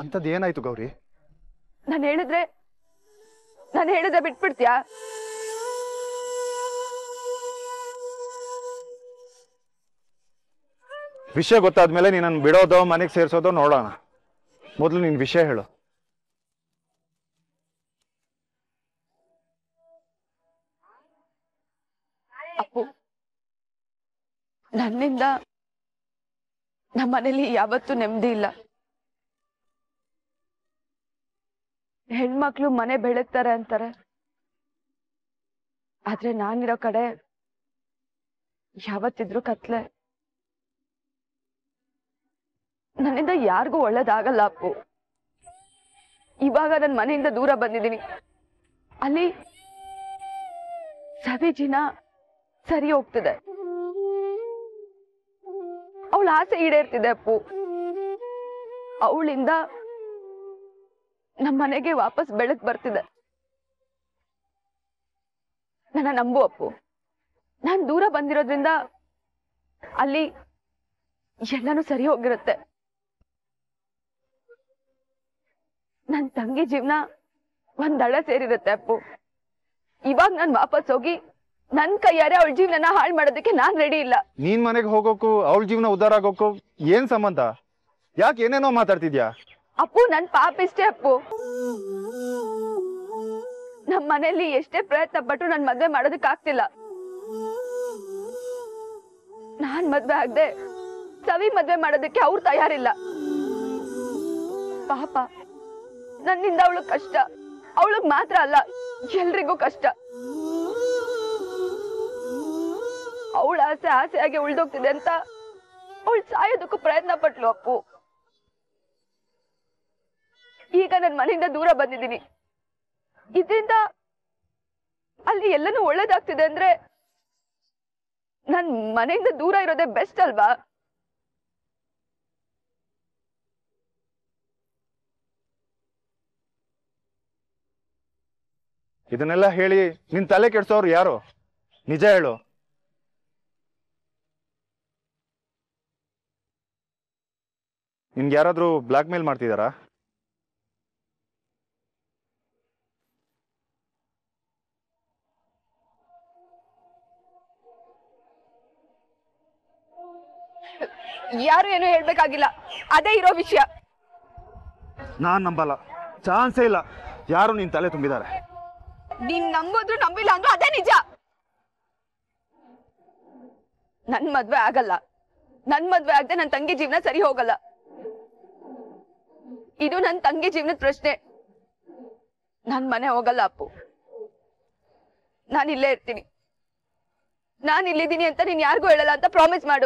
ಅಂತದ್ ಏನಾಯ್ತು ಗೌರಿ? ನಾನು ಹೇಳಿದ್ರೆ ಬಿಟ್ಬಿಡ್ತೀಯಾ? ವಿಷಯ ಗೊತ್ತಾದ್ಮೇಲೆ ನೀನನ್ನು ಬಿಡೋದೋ ಮನೆಗೆ ಸೇರ್ಸೋದೋ ನೋಡೋಣ. ಮೊದಲು ನಿನ್ ವಿಷಯ ಹೇಳು. ಅಪ್ಪು, ನನ್ನಿಂದ ನಮ್ಮನೇಲಿ ಯಾವತ್ತೂ ನೆಮ್ಮದಿ ಇಲ್ಲ. ಹೆಣ್ಮಕ್ಳು ಮನೆ ಬೆಳಗ್ತಾರೆ ಅಂತಾರೆ, ಆದ್ರೆ ನಾನಿರೋ ಕಡೆ ಯಾವತ್ತಿದ್ರು ಕತ್ಲೆ. ನನ್ನಿಂದ ಯಾರಿಗೂ ಒಳ್ಳೇದಾಗಲ್ಲ ಅಪ್ಪು. ಇವಾಗ ನನ್ನ ಮನೆಯಿಂದ ದೂರ ಬಂದಿದ್ದೀನಿ. ಅಲ್ಲಿ ಸವಿಜಿನ ಸರಿ ಹೋಗ್ತಿದೆ, ಅವಳ ಆಸೆ ಈಡೇರ್ತಿದೆ ಅಪ್ಪು. ಅವಳಿಂದ ನಮ್ಮ ಮನೆಗೆ ವಾಪಸ್ ಬೆಳಕ್ ಬರ್ತಿದೆ. ನನ್ನ ನಂಬು ಅಪ್ಪು. ನಾನ್ ದೂರ ಬಂದಿರೋದ್ರಿಂದ ಅಲ್ಲಿ ಎಲ್ಲಾನು ಸರಿ ಹೋಗಿರುತ್ತೆ. ನನ್ ತಂಗಿ ಜೀವನ ಒಂದಳ ಸೇರಿರುತ್ತೆ ಅಪ್ಪು. ಇವಾಗ ನಾನ್ ವಾಪಸ್ ಹೋಗಿ ನನ್ ಕೈಯಾರೆ ಅವಳ ಜೀವನ ಹಾಳು ಮಾಡೋದಕ್ಕೆ ನಾನ್ ರೆಡಿ ಇಲ್ಲ. ನೀನ್ ಮನೆಗೆ ಹೋಗೋಕು ಅವಳ ಜೀವನ ಉದ್ಧಾರ ಆಗೋಕು ಏನ್ ಸಂಬಂಧ? ಯಾಕೆ ಏನೇನೋ ಮಾತಾಡ್ತಿದ್ಯಾ? ಅಪ್ಪು, ನನ್ ಪಾಪ ಇಷ್ಟೇ ಅಪ್ಪು. ನಮ್ ಮನೇಲಿ ಎಷ್ಟೇ ಪ್ರಯತ್ನ ಪಟ್ಟು ನನ್ ಮದ್ವೆ ಮಾಡೋದಕ್ ಆಗ್ತಿಲ್ಲ. ನಾನ್ ಮದ್ವೆ ಆಗದೆ ಸವಿ ಮದ್ವೆ ಮಾಡೋದಕ್ಕೆ ಅವ್ರು ತಯಾರಿಲ್ಲ. ಪಾಪ, ನನ್ನಿಂದ ಅವಳು ಕಷ್ಟ. ಅವಳಗ್ ಮಾತ್ರ ಅಲ್ಲ, ಎಲ್ರಿಗೂ ಕಷ್ಟ. ಅವಳ ಆಸೆಯಾಗಿ ಉಳ್ದೋಗ್ತಿದೆ ಅಂತ ಅವಳು ಸಾಯೋದಕ್ಕೂ ಪ್ರಯತ್ನ ಪಟ್ಲು ಅಪ್ಪು. ಈಗ ನನ್ ಮನೆಯಿಂದ ದೂರ ಬಂದಿದ್ದೀನಿ. ಇದರಿಂದ ಅಲ್ಲಿ ಎಲ್ಲನೂ ಒಳ್ಳೇದಾಗ್ತಿದೆ ಅಂದ್ರೆ ನನ್ ಮನೆಯಿಂದ ದೂರ ಇರೋದೇ ಬೆಸ್ಟ್ ಅಲ್ವಾ? ಇದನ್ನೆಲ್ಲ ಹೇಳಿ ನಿನ್ ತಲೆ ಕೆಡ್ಸೋರು ಯಾರು? ನಿಜ ಹೇಳು. ನಿನ್ಗೆ ಯಾರಾದ್ರೂ ಬ್ಲಾಕ್ ಮೇಲ್ ಮಾಡ್ತಿದಾರಾ? ಯಾರು ಏನು ಹೇಳ್ಬೇಕಾಗಿಲ್ಲ, ಅದೇ ಇರೋ ವಿಷಯ. ನಾನ್ ನಂಬಲ್ಲ, ಚಾನ್ಸೇ ಇಲ್ಲ. ಯಾರು ನಿನ್ ತಲೆ ತುಂಬಿದ್ದಾರೆ. ನೀನ್ ನಂಬೋದ್ರು ನಂಬಿಲ್ಲ ಅಂದ್ರೂ ಅದೇ ನಿಜ. ನನ್ ಮದ್ವೆ ಆಗಲ್ಲ. ನನ್ ಮದ್ವೆ ಆಗದೆ ನನ್ ತಂಗಿ ಜೀವನ ಸರಿ ಹೋಗಲ್ಲ. ಇದು ನನ್ ತಂಗಿ ಜೀವನದ ಪ್ರಶ್ನೆ. ನನ್ ಮನೆ ಹೋಗಲ್ಲ ಅಪ್ಪು. ನಾನ್ ಇಲ್ಲೇ ಇರ್ತೀನಿ. ನಾನ್ ಇಲ್ಲಿದ್ದೀನಿ ಅಂತ ನೀನ್ ಯಾರಿಗೂ ಹೇಳಲ್ಲ ಅಂತ ಪ್ರಾಮಿಸ್ ಮಾಡು.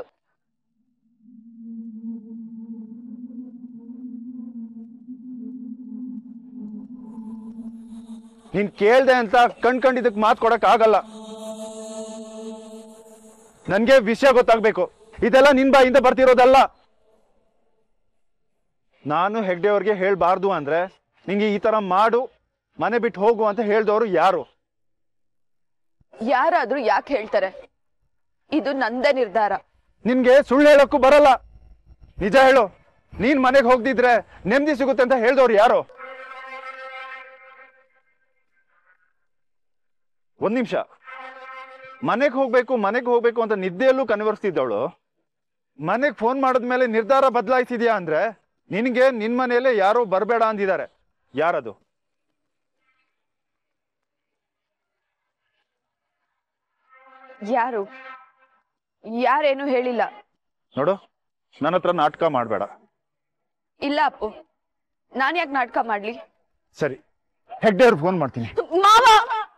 ನೀನ್ ಕೇಳ್ದೆ ಅಂತ ಕಣ್ಕಂಡಿದ್ದಕ್ ಮಾತು ಕೊಡಕ್ ಆಗಲ್ಲ. ನನ್ಗೆ ವಿಷಯ ಗೊತ್ತಾಗ್ಬೇಕು. ಇದೆಲ್ಲ ನಿನ್ ಬಾಯಿಂದ ಬರ್ತಿರೋದಲ್ಲ. ನಾನು ಹೆಗ್ಡೆ ಅವ್ರಿಗೆ ಹೇಳ್ಬಾರ್ದು ಅಂದ್ರೆ ನಿಂಗೆ ಈ ತರ ಮಾಡು, ಮನೆ ಬಿಟ್ಟು ಹೋಗು ಅಂತ ಹೇಳ್ದವ್ರು ಯಾರು? ಯಾರಾದ್ರೂ ಯಾಕೆ ಹೇಳ್ತಾರೆ? ಇದು ನಂದೇ ನಿರ್ಧಾರ. ನಿನ್ಗೆ ಸುಳ್ಳು ಹೇಳಕ್ಕೂ ಬರಲ್ಲ. ನಿಜ ಹೇಳು. ನೀನ್ ಮನೆಗೆ ಹೋಗ್ದಿದ್ರೆ ನೆಮ್ಮದಿ ಸಿಗುತ್ತೆ ಅಂತ ಹೇಳ್ದವ್ರು ಯಾರು? ಒಂದ್ ನಿಮಿಷ. ಮನೆಗೆ ಹೋಗ್ಬೇಕು ಅಂತ ನಿದ್ದೆಯಲ್ಲೂ ಕನ್ವರ್ಸ್ತಿದ್ದವಳು ಮನೆಗೆ ಫೋನ್ ಮಾಡಿದ್ಮೇಲೆ ನಿರ್ಧಾರ ಬದಲಾಯಿಸಿದ್ಯಾ ಅಂದ್ರೆ ನಿನ್ಗೆ ನಿನ್ ಮನೆಯಲ್ಲೇ ಯಾರೋ ಬರಬೇಡ ಅಂದಿದ್ದಾರೆ. ಯಾರದು? ಯಾರೇನು ಹೇಳಿಲ್ಲ. ನೋಡು, ನನ್ನ ಹತ್ರ ನಾಟಕ ಮಾಡಬೇಡ. ಇಲ್ಲ ಅಪ್ಪು, ನಾನ್ ಯಾಕೆ ನಾಟಕ ಮಾಡ್ಲಿ? ಸರಿ, ಹೆಗ್ಡೆ ಅವ್ರಿಗೆ ಫೋನ್ ಮಾಡ್ತೀನಿ. ಮಾವ,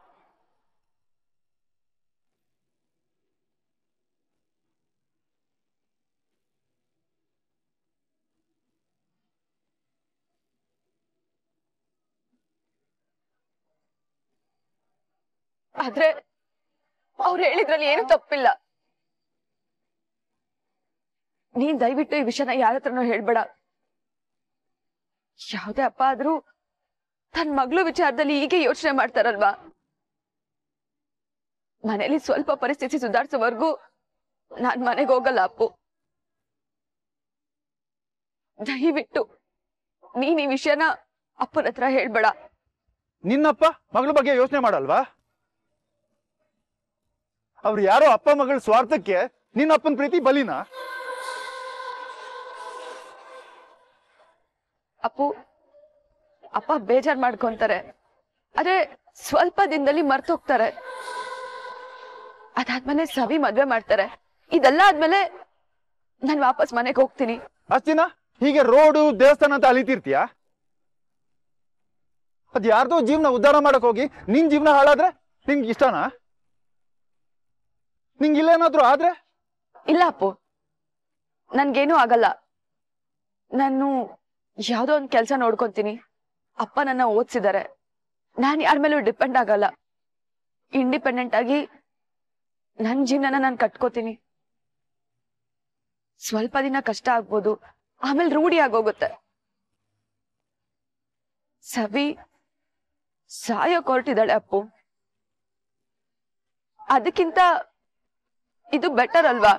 ಆದ್ರೆ ಅವ್ರು ಹೇಳಿದ್ರಲ್ಲಿ ಏನು ತಪ್ಪಿಲ್ಲ. ನೀನ್ ದಯವಿಟ್ಟು ಈ ವಿಷಯನ ಯಾರ ಹತ್ರನೂ ಹೇಳ್ಬೇಡ. ಯಾವುದೇ ಅಪ್ಪ ಆದ್ರೂ ತನ್ನ ಮಗಳು ವಿಚಾರದಲ್ಲಿ ಹೀಗೆ ಯೋಚನೆ ಮಾಡ್ತಾರಲ್ವಾ? ಮನೇಲಿ ಸ್ವಲ್ಪ ಪರಿಸ್ಥಿತಿ ಸುಧಾರಿಸೋವರೆಗೂ ನಾನ್ ಮನೆಗೆ ಹೋಗಲ್ಲ ಅಪ್ಪು. ದಯವಿಟ್ಟು ನೀನ್ ಈ ವಿಷಯನ ಅಪ್ಪನ ಹತ್ರ ಹೇಳ್ಬೇಡ. ನಿನ್ನಪ್ಪ ಮಗಳ ಬಗ್ಗೆ ಯೋಚನೆ ಮಾಡಲ್ವಾ? ಅವ್ರು ಯಾರೋ ಅಪ್ಪ ಮಗಳ ಸ್ವಾರ್ಥಕ್ಕೆ ನಿನ್ನಪ್ಪನ ಪ್ರೀತಿ ಬಲಿನಾ? ಅಪ್ಪ ಬೇಜಾರ್ ಮಾಡ್ಕೊಂತಾರೆ, ಆದ್ರೆ ಸ್ವಲ್ಪ ದಿನದಲ್ಲಿ ಮರ್ತೋಗ್ತಾರೆ. ಅದಾದ್ಮೇಲೆ ಸವಿ ಮದ್ವೆ ಮಾಡ್ತಾರೆ. ಇದೆಲ್ಲ ಆದ್ಮೇಲೆ ನಾನು ವಾಪಸ್ ಮನೆಗೆ ಹೋಗ್ತೀನಿ. ಅಷ್ಟಿನ ಹೀಗೆ ರೋಡು ದೇವಸ್ಥಾನ ಅಂತ ಅಲಿತಿರ್ತೀಯ? ಅದ್ ಯಾರ್ದೋ ಜೀವನ ಉದ್ಧಾರ ಮಾಡಕ್ ಹೋಗಿ ನಿನ್ ಜೀವನ ಹಾಳಾದ್ರೆ ನಿನ್ಗೆ ಇಷ್ಟನಾ? ನಿಂಗೆ ಇಲ್ಲೇನಾದ್ರೂ ಆದ್ರೆ? ಇಲ್ಲ ಅಪ್ಪು, ನನ್ಗೇನು ಆಗಲ್ಲ. ನಾನು ಯಾವ್ದೋ ಒಂದ್ ಕೆಲ್ಸ ನೋಡ್ಕೊಂತೀನಿ. ಅಪ್ಪ ನನ್ನ ಓದ್ಸಿದ್ದಾರೆ. ನಾನು ಯಾರ ಮೇಲೂ ಡಿಪೆಂಡ್ ಆಗಲ್ಲ. ಇಂಡಿಪೆಂಡೆಂಟ್ ಆಗಿ ನನ್ ಜೀವನನ ನಾನು ಕಟ್ಕೋತೀನಿ. ಸ್ವಲ್ಪ ದಿನ ಕಷ್ಟ ಆಗ್ಬೋದು, ಆಮೇಲೆ ರೂಢಿ ಆಗೋಗುತ್ತೆ. ಸವಿ ಸಾಯೋಕ್ ಹೊರಟಿದ್ದಾಳೆ ಅಪ್ಪು. ಅದಕ್ಕಿಂತ ಇದು ಬೆಟರ್ ಅಲ್ವಾ?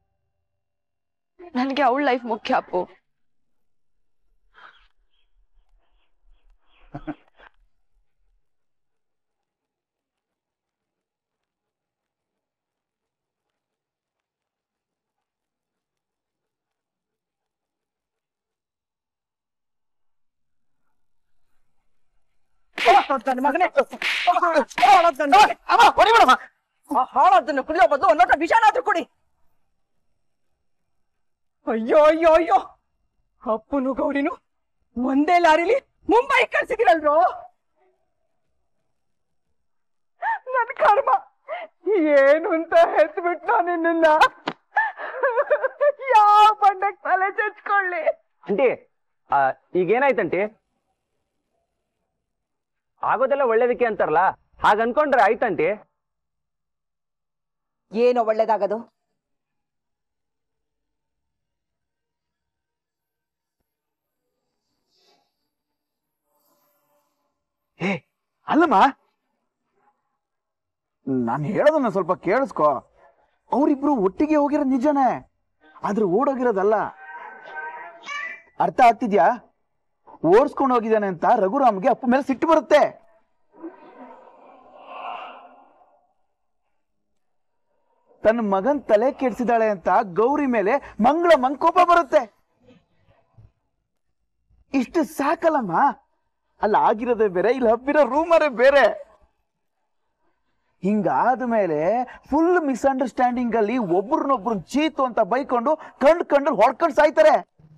ನನ್ಗೆ ಅವಳ ಲೈಫ್ ಮುಖ್ಯ ಅಪ್ಪು. ಮಗನೇ ಹಾಳಾದನ್ನು ಕುಡಿಯೋ ಬದಲು ಒಂದೊಂದು ವಿಷಾನಾದ್ರೂ ಕುಡಿ. ಅಯ್ಯೋ ಅಯ್ಯೋ ಅಯ್ಯೋ, ಅಪ್ಪನು ಗೌರಿನು ಒಂದೇ ಲಾರಿಲಿ ಮುಂಬೈ ಕಳ್ಸಿದಿರಲ್ರೋ. ನನ್ ಕರ್ಮ ಏನು ಅಂತ ಹೆತ್ಬಿಟ್ಟು ನಾನು ನಿನ್ನ ಯಾವ ಬಂಡಕ್ ತಲೆ ಚಚ್ಕೊಳ್ಳಿ. ಅಂಟಿ ಈಗೇನಾಯ್ತಂಟಿ? ಆಗೋದೆಲ್ಲ ಒಳ್ಳೇದಕ್ಕೆ ಅಂತಾರಲ್ಲ, ಹಾಗ ಅನ್ಕೊಂಡ್ರೆ ಆಯ್ತಂಟಿ. ಏನೋ ಒಳ್ಳೇದಾಗದು? ಏ ಅಲ್ಲಮ್ಮ, ನಾನು ಹೇಳೋದನ್ನ ಸ್ವಲ್ಪ ಕೇಳಿಸ್ಕೊ. ಅವರಿಬ್ರು ಒಟ್ಟಿಗೆ ಹೋಗಿರೋದು ನಿಜನೇ, ಆದ್ರೆ ಓಡೋಗಿರೋದಲ್ಲ. ಅರ್ಥ ಆಗ್ತಿದ್ಯಾ? ಓಡಿಸ್ಕೊಂಡು ಹೋಗಿದ್ದಾನೆ ಅಂತ ರಘುರಾಮ್ಗೆ ಅಪ್ಪ ಮೇಲೆ ಸಿಟ್ಟು ಬರುತ್ತೆ. ತನ್ನ ಮಗನ್ ತಲೆ ಕೆಡ್ಸಿದಾಳೆ ಅಂತ ಗೌರಿ ಮೇಲೆ ಮಂಗಳ ಮಂಕೋಪ ಬರುತ್ತೆ. ಇಷ್ಟು ಸಾಕಲ್ಲಮ್ಮ. ಅಲ್ಲ ಆಗಿರೋದೇ ಬೇರೆ, ಇಲ್ಲಿ ಹಬ್ಬಿರೋ ರೂಮರೇ ಬೇರೆ. ಹಿಂಗಾದ ಮೇಲೆ ಫುಲ್ ಮಿಸ್ಅಂಡರ್ಸ್ಟ್ಯಾಂಡಿಂಗ್ ಅಲ್ಲಿ ಒಬ್ರನ್ನೊಬ್ರು ಚೀತು ಅಂತ ಬೈಕೊಂಡು ಕಂಡು ಹೊಡ್ಕೊಂಡು ಸಾಯ್ತಾರೆ.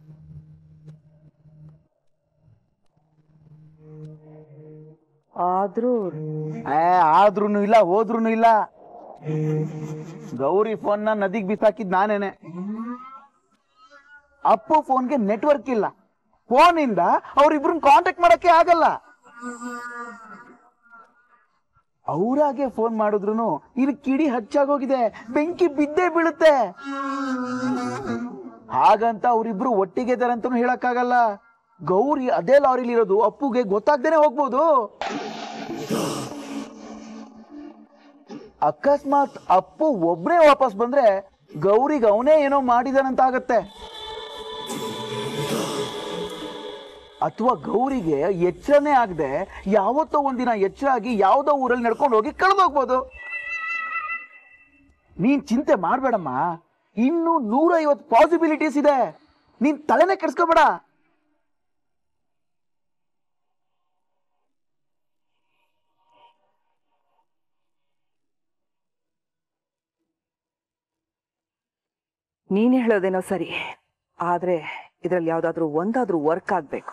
ಆದ್ರೂನು ಇಲ್ಲ, ಹೋದ್ರೂನು ಇಲ್ಲ. ಗೌರಿ ಫೋನ್ ನದಿಗೆ ಬಿಸಾಕಿದ್ ನಾನೇನೆ. ಅಪ್ಪು ಫೋನ್ಗೆ ನೆಟ್ವರ್ಕ್ ಇಲ್ಲ. ಫೋನ್ ಇಂದ ಅವ್ರಿಬ್ರನ್ನ ಕಾಂಟ್ಯಾಕ್ಟ್ ಮಾಡಕ್ಕೆ ಆಗಲ್ಲ. ಅವ್ರಾಗೆ ಫೋನ್ ಮಾಡಿದ್ರು ಇಲ್ಲಿ ಕಿಡಿ ಹಚ್ಚಾಗೋಗಿದೆ, ಬೆಂಕಿ ಬಿದ್ದೇ ಬೀಳುತ್ತೆ. ಹಾಗಂತ ಅವ್ರಿಬ್ರು ಒಟ್ಟಿಗೆ ಇದಾರೆ ಅಂತ ಹೇಳಕ್ಕಾಗಲ್ಲ. ಗೌರಿ ಅದೇ ಲಾರಿಲಿ ಇರೋದು ಅಪ್ಪುಗೆ ಗೊತ್ತಾಗ್ದೇನೆ ಹೋಗ್ಬೋದು. ಅಕಸ್ಮಾತ್ ಅಪ್ಪು ಒಬ್ನೇ ವಾಪಸ್ ಬಂದ್ರೆ ಗೌರಿಗೆ ಅವನೇ ಏನೋ ಮಾಡಿದಾನಂತ ಆಗತ್ತೆ. ಅಥವಾ ಗೌರಿಗೆ ಎಚ್ಚರನೇ ಆಗದೆ ಯಾವತ್ತೋ ಒಂದಿನ ಎಚ್ಚರ ಆಗಿ ಯಾವ್ದೋ ಊರಲ್ಲಿ ನಡ್ಕೊಂಡು ಹೋಗಿ ಕಳೆದೋಗ್ಬೋದು. ನೀನ್ ಚಿಂತೆ ಮಾಡ್ಬೇಡಮ್ಮ, ಇನ್ನು 150 ಪಾಸಿಬಿಲಿಟೀಸ್ ಇದೆ. ನೀನ್ ತಲೆನೇ ಕೆಡ್ಸ್ಕೋಬೇಡ. ನೀನ್ ಹೇಳೋದೇನೋ ಸರಿ, ಆದ್ರೆ ಇದ್ರಲ್ಲಿ ಯಾವ್ದಾದ್ರು ಒಂದಾದ್ರೂ ವರ್ಕ್ ಆಗ್ಬೇಕು.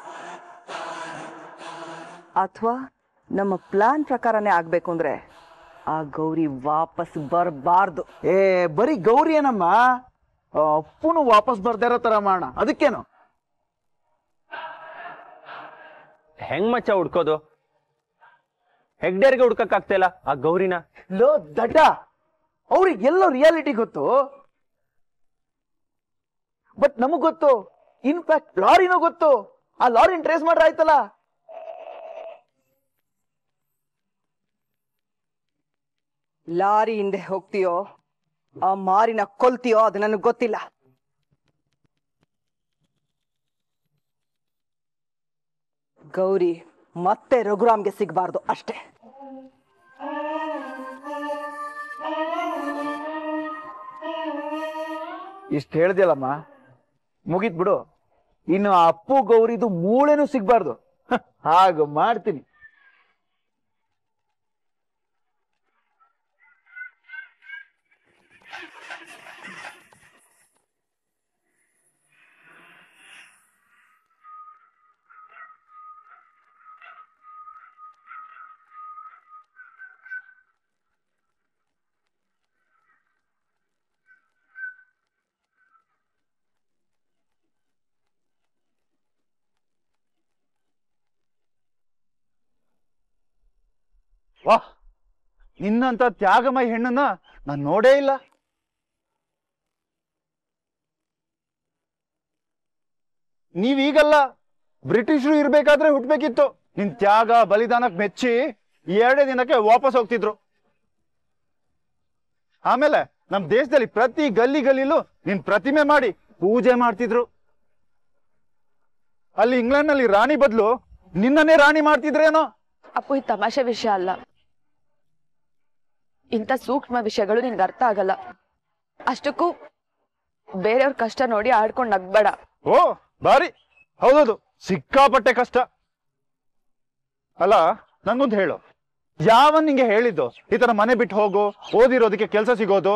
ಅಥವಾ ನಮ್ಮ ಪ್ಲಾನ್ ಪ್ರಕಾರನೇ ಆಗ್ಬೇಕು ಅಂದ್ರೆ ಆ ಗೌರಿ ವಾಪಸ್ ಬರಬಾರ್ದು. ಬರೀ ಗೌರಿ ಏನಮ್ಮ, ಅಪ್ಪುನು ವಾಪಸ್ ಬರ್ದೇ ಇರೋ ತರ ಮಾಡೋಣ. ಅದಕ್ಕೇನು? ಹೆಂಗ್ ಮಚ್ಚ ಹುಡ್ಕೋದು? ಹೆಗ್ಡೇರ್ಗೆ ಹುಡ್ಕಕ್ಕಾಗ್ತಿಲ್ಲ ಆ ಗೌರಿನ. ಲೋ ದಡ್ಡ, ಅವ್ರಿಗೆ ಎಲ್ಲೋ ರಿಯಾಲಿಟಿ ಗೊತ್ತು, ಬಟ್ ನಮಗ್ ಗೊತ್ತು. ಇನ್ಫ್ಯಾಕ್ಟ್ ಲಾರಿನೂ ಗೊತ್ತು. ಆ ಲಾರಿನ ಟ್ರೇಸ್ ಮಾಡ್ರೆ ಆಯ್ತಲ್ಲ. ಲಾರಿ ಹಿಂದೆ ಹೋಗ್ತೀಯೋ ಆ ಮಾರಿನ ಕೊಲ್ತೀಯೋ ಅದು ನನಗೆ ಗೊತ್ತಿಲ್ಲ. ಗೌರಿ ಮತ್ತೆ ರಘುರಾಮ್ಗೆ ಸಿಗಬಾರ್ದು ಅಷ್ಟೇ. ಇಷ್ಟು ಹೇಳ್ದಿಯಲ್ಲಮ್ಮ, ಮುಗೀತ್ ಬಿಡು. ಇನ್ನು ಆ ಅಪ್ಪು ಗೌರಿದು ಮೂಳೆನೂ ಸಿಗ್ಬಾರ್ದು. ಹಾಗ ಮಾಡ್ತೀನಿ. ವಾಹ್, ನಿನ್ನಂತ ತ್ಯಾಗಮಯ ಹೆಣ್ಣನ್ನ ನಾನು ನೋಡೇ ಇಲ್ಲ. ನೀವೀಗಲ್ಲ, ಬ್ರಿಟಿಷರು ಇರ್ಬೇಕಾದ್ರೆ ಹುಟ್ಬೇಕಿತ್ತು. ನಿನ್ ತ್ಯಾಗ ಬಲಿದಾನಕ್ಕೆ ಮೆಚ್ಚಿ 2 ದಿನಕ್ಕೆ ವಾಪಸ್ ಹೋಗ್ತಿದ್ರು. ಆಮೇಲೆ ನಮ್ ದೇಶದಲ್ಲಿ ಪ್ರತಿ ಗಲ್ಲಿ ಗಲ್ಲಿಲೂ ನಿನ್ ಪ್ರತಿಮೆ ಮಾಡಿ ಪೂಜೆ ಮಾಡ್ತಿದ್ರು. ಅಲ್ಲಿ ಇಂಗ್ಲೆಂಡ್ ನಲ್ಲಿ ರಾಣಿ ಬದಲು ನಿನ್ನನ್ನೇ ರಾಣಿ ಮಾಡ್ತಿದ್ರೇನೋ. ಅಪ್ಪು, ಇದು ತಮಾಷೆ ವಿಷಯ ಅಲ್ಲ. ಇಂಥ ಸೂಕ್ಷ್ಮ ವಿಷಯಗಳು ನಿನ್ಗೆ ಅರ್ಥ ಆಗಲ್ಲ. ಅಷ್ಟಕ್ಕೂ ಬೇರೆಯವ್ರ ಕಷ್ಟ ನೋಡಿ ಆಡ್ಕೊಂಡು ನಗ್ಬೇಡ. ಓ ಬಾರಿ, ಹೌದೌದು, ಸಿಕ್ಕಾಪಟ್ಟೆ ಕಷ್ಟ. ಅಲ್ಲ, ನಂಗೊಂದು ಹೇಳು, ಯಾವನ್ ನಿಂಗೆ ಹೇಳಿದ್ದು ಈ ತರ ಮನೆ ಬಿಟ್ಟು ಹೋಗು, ಓದಿರೋದಕ್ಕೆ ಕೆಲಸ ಸಿಗೋದು?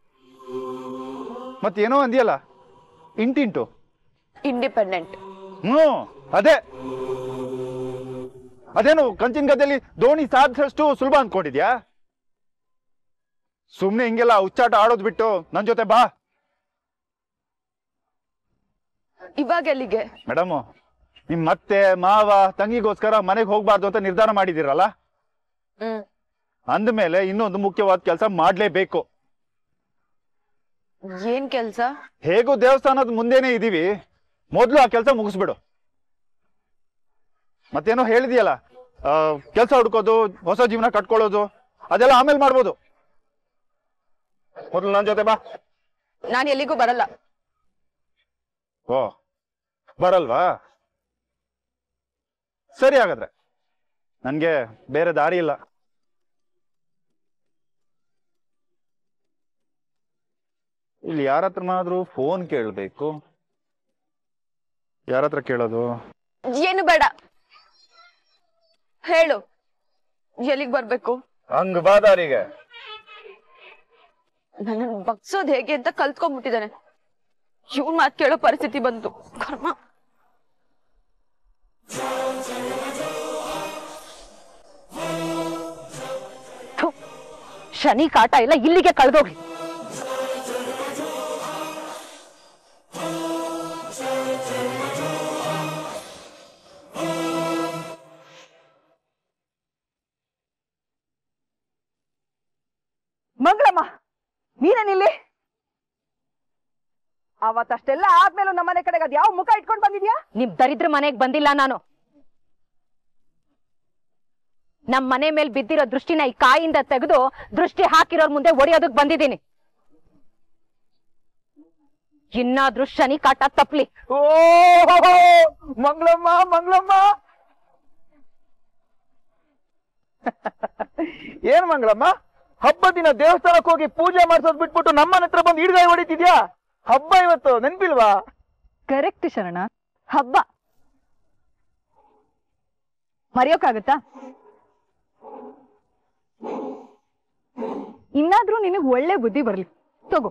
ಮತ್ತೇನೋ ಅಂದಿಯಲ್ಲ, ಇಂಟಿಂಟು ಇಂಡಿಪೆಂಡೆಂಟ್. ಅದೇನು ಕಂಚಿನ ಗದ್ದೆಯಲ್ಲಿ ದೋಣಿ ಸಾಧಿಸಷ್ಟು ಸುಲಭ ಅಂದ್ಕೊಂಡಿದ್ಯಾ? ಸುಮ್ನೆ ಹಿಂಗೆಲ್ಲ ಹುಚ್ಚಾಟ ಆಡೋದ್ ಬಿಟ್ಟು ನನ್ ಜೊತೆ ಬಾ. ಇವಾಗ ಎಲ್ಲಿಗೆ? ಮೇಡಮ್, ನಿಮ್ ಮತ್ತೆ ಮಾವ ತಂಗಿಗೋಸ್ಕರ ಮನೆಗೆ ಹೋಗ್ಬಾರ್ದು ಅಂತ ನಿರ್ಧಾರ ಮಾಡಿದಿರಲ್ಲ, ಅಂದ್ಮೇಲೆ ಇನ್ನೊಂದು ಮುಖ್ಯವಾದ ಕೆಲಸ ಮಾಡ್ಲೇಬೇಕು. ಏನ್ ಕೆಲ್ಸ? ಹೇಗೂ ದೇವಸ್ಥಾನದ ಮುಂದೆನೆ ಇದೀವಿ, ಮೊದ್ಲು ಆ ಕೆಲಸ ಮುಗಿಸ್ಬಿಡು. ಮತ್ತೇನೋ ಹೇಳಿದ್ಯಲ್ಲ, ಕೆಲಸ ಹುಡ್ಕೋದು, ಹೊಸ ಜೀವನ ಕಟ್ಕೊಳ್ಳೋದು, ಅದೆಲ್ಲ ಆಮೇಲೆ ಮಾಡ್ಬೋದು. ಮೊದ್ಲು ನನ್ ಜೊತೆ ಬಾ. ನಾನು ಎಲ್ಲಿಗೂ ಬರಲ್ಲ. ಓ, ಬರಲ್ವಾ? ಸರಿ, ಹಾಗಾದ್ರೆ ನನ್ಗೆ ಬೇರೆ ದಾರಿ ಇಲ್ಲ. ಇಲ್ಲಿ ಯಾರ ಹತ್ರನಾದ್ರೂ ಫೋನ್ ಕೇಳಬೇಕು. ಯಾರ ಹತ್ರ ಕೇಳೋದು? ಏನು ಬೇಡ, ಹೇಳು, ಎಲ್ಲಿಗೆ ಬರ್ಬೇಕು? ಹಂಗ ಬಾ ದಾರಿಗೆ. ನನ್ನ ಬಗ್ಸೋದ್ ಹೇಗೆ ಅಂತ ಕಲ್ತ್ಕೊಂಡ್ಬಿಟ್ಟಿದ್ದಾನೆ. ಇವನ್ ಮಾತು ಕೇಳೋ ಪರಿಸ್ಥಿತಿ ಬಂತು. ಕರ್ಮ. ಶನಿ ಕಾಟ ಇಲ್ಲ, ಇಲ್ಲಿಗೆ ಕಳೆದೋಗ್ಲಿ. ಮಂಗಳಮ್ಮ, ನೀನೇನಿಲ್ಲಿ? ಅವತ್ತಷ್ಟೆಲ್ಲ ಆದ್ಮೇಲೂ ನಮ್ಮನೆ ಕಡೆಗೆ ಅದ್ ಯಾವ ಮುಖ ಇಟ್ಕೊಂಡು ಬಂದಿದ್ಯಾ? ನಿಮ್ ದರಿದ್ರ ಮನೆಗ್ ಬಂದಿಲ್ಲ ನಾನು. ನಮ್ ಮನೆ ಮೇಲೆ ಬಿದ್ದಿರೋ ದೃಷ್ಟಿನ ಈ ಕಾಯಿಂದ ತೆಗೆದು ದೃಷ್ಟಿ ಹಾಕಿರೋರ್ ಮುಂದೆ ಒಡೆಯೋದಕ್ ಬಂದಿದ್ದೀನಿ. ಇನ್ನಾದ್ರೂ ಶನಿ ಕಾಟ ತಪ್ಲಿ. ಓ ಮಂಗಳಮ್ಮ, ಮಂಗಳಮ್ಮ, ಏನ್ ಮಂಗಳಮ್ಮ, ಹಬ್ಬ ದಿನ ದೇವಸ್ಥಾನಕ್ಕೆ ಹೋಗಿ ಪೂಜೆ ಮಾಡ್ಸೋದ್ ಬಿಟ್ಬಿಟ್ಟು ನಮ್ಮನ ಹತ್ರ ಬಂದು ಹಿಡ್ಗಾಯಿ ಹೊಡಿತಿದ್ಯಾ? ಹಬ್ಬ ಇವತ್ತು, ನೆನ್ಪಿಲ್ವಾ? ಕರೆಕ್ಟ್ ಶರಣ, ಹಬ್ಬ ಮರೆಯೋಕ್ಕಾಗತ್ತಾ? ಇನ್ನಾದ್ರೂ ನಿನಗ್ ಒಳ್ಳೆ ಬುದ್ಧಿ ಬರ್ಲಿ. ತಗೋ,